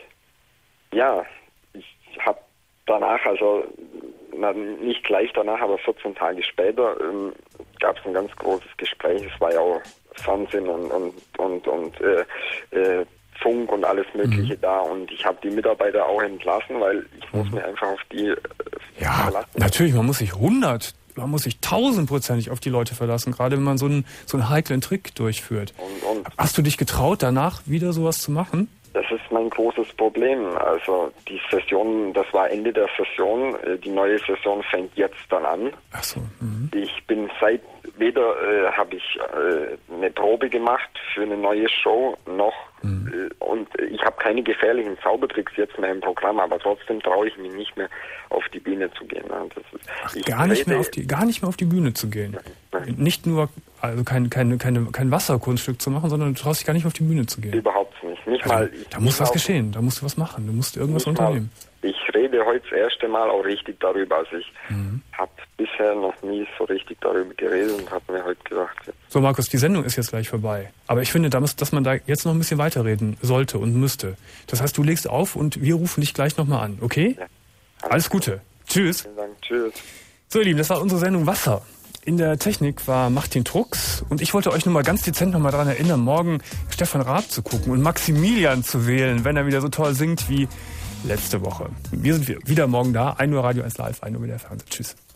ja, ich habe danach, also na, nicht gleich danach, aber vierzehn Tage später ähm, gab es ein ganz großes Gespräch. Es war ja auch Fernsehen und und und, und äh, äh, Funk und alles Mögliche mhm. da und ich habe die Mitarbeiter auch entlassen, weil ich muss mhm. mir einfach auf die äh, ja, verlassen. Natürlich, man muss sich hundert, man muss sich tausendprozentig auf die Leute verlassen, gerade wenn man so einen so einen heiklen Trick durchführt. Und, und Hast du dich getraut, danach wieder sowas zu machen? Das ist mein großes Problem. Also die Session, das war Ende der Session. Die neue Session fängt jetzt dann an. Ach so. Mhm. Ich bin seit, weder äh, habe ich äh, eine Probe gemacht für eine neue Show, noch mhm. äh, und ich habe keine gefährlichen Zaubertricks jetzt mehr im Programm, aber trotzdem traue ich mich nicht mehr auf die Bühne zu gehen. Das ist, Ach, gar, nicht mehr auf die, gar nicht mehr auf die Bühne zu gehen. Nein, nein. Nicht nur, also kein, kein, keine, kein Wasserkunststück zu machen, sondern du traust dich gar nicht mehr auf die Bühne zu gehen. Überhaupt nicht. Nicht also, mal, da muss was geschehen, da musst du was machen, du musst irgendwas unternehmen. Mal, ich rede heute das erste Mal auch richtig darüber. Also ich mhm. habe bisher noch nie so richtig darüber geredet und habe mir heute gedacht... Jetzt. So Markus, die Sendung ist jetzt gleich vorbei. Aber ich finde, dass man da jetzt noch ein bisschen weiterreden sollte und müsste. Das heißt, du legst auf und wir rufen dich gleich nochmal an, okay? Ja. Alles, Alles Gute. Tschüss. Vielen Dank. Tschüss. So ihr Lieben, das war unsere Sendung Wasser. In der Technik war Martin Trucks und ich wollte euch nur mal ganz dezent noch mal daran erinnern, morgen Stefan Raab zu gucken und Maximilian zu wählen, wenn er wieder so toll singt wie letzte Woche. Wir sind wieder morgen da, ein Uhr Radio eins Live, ein Uhr mit der Fernsehen. Tschüss.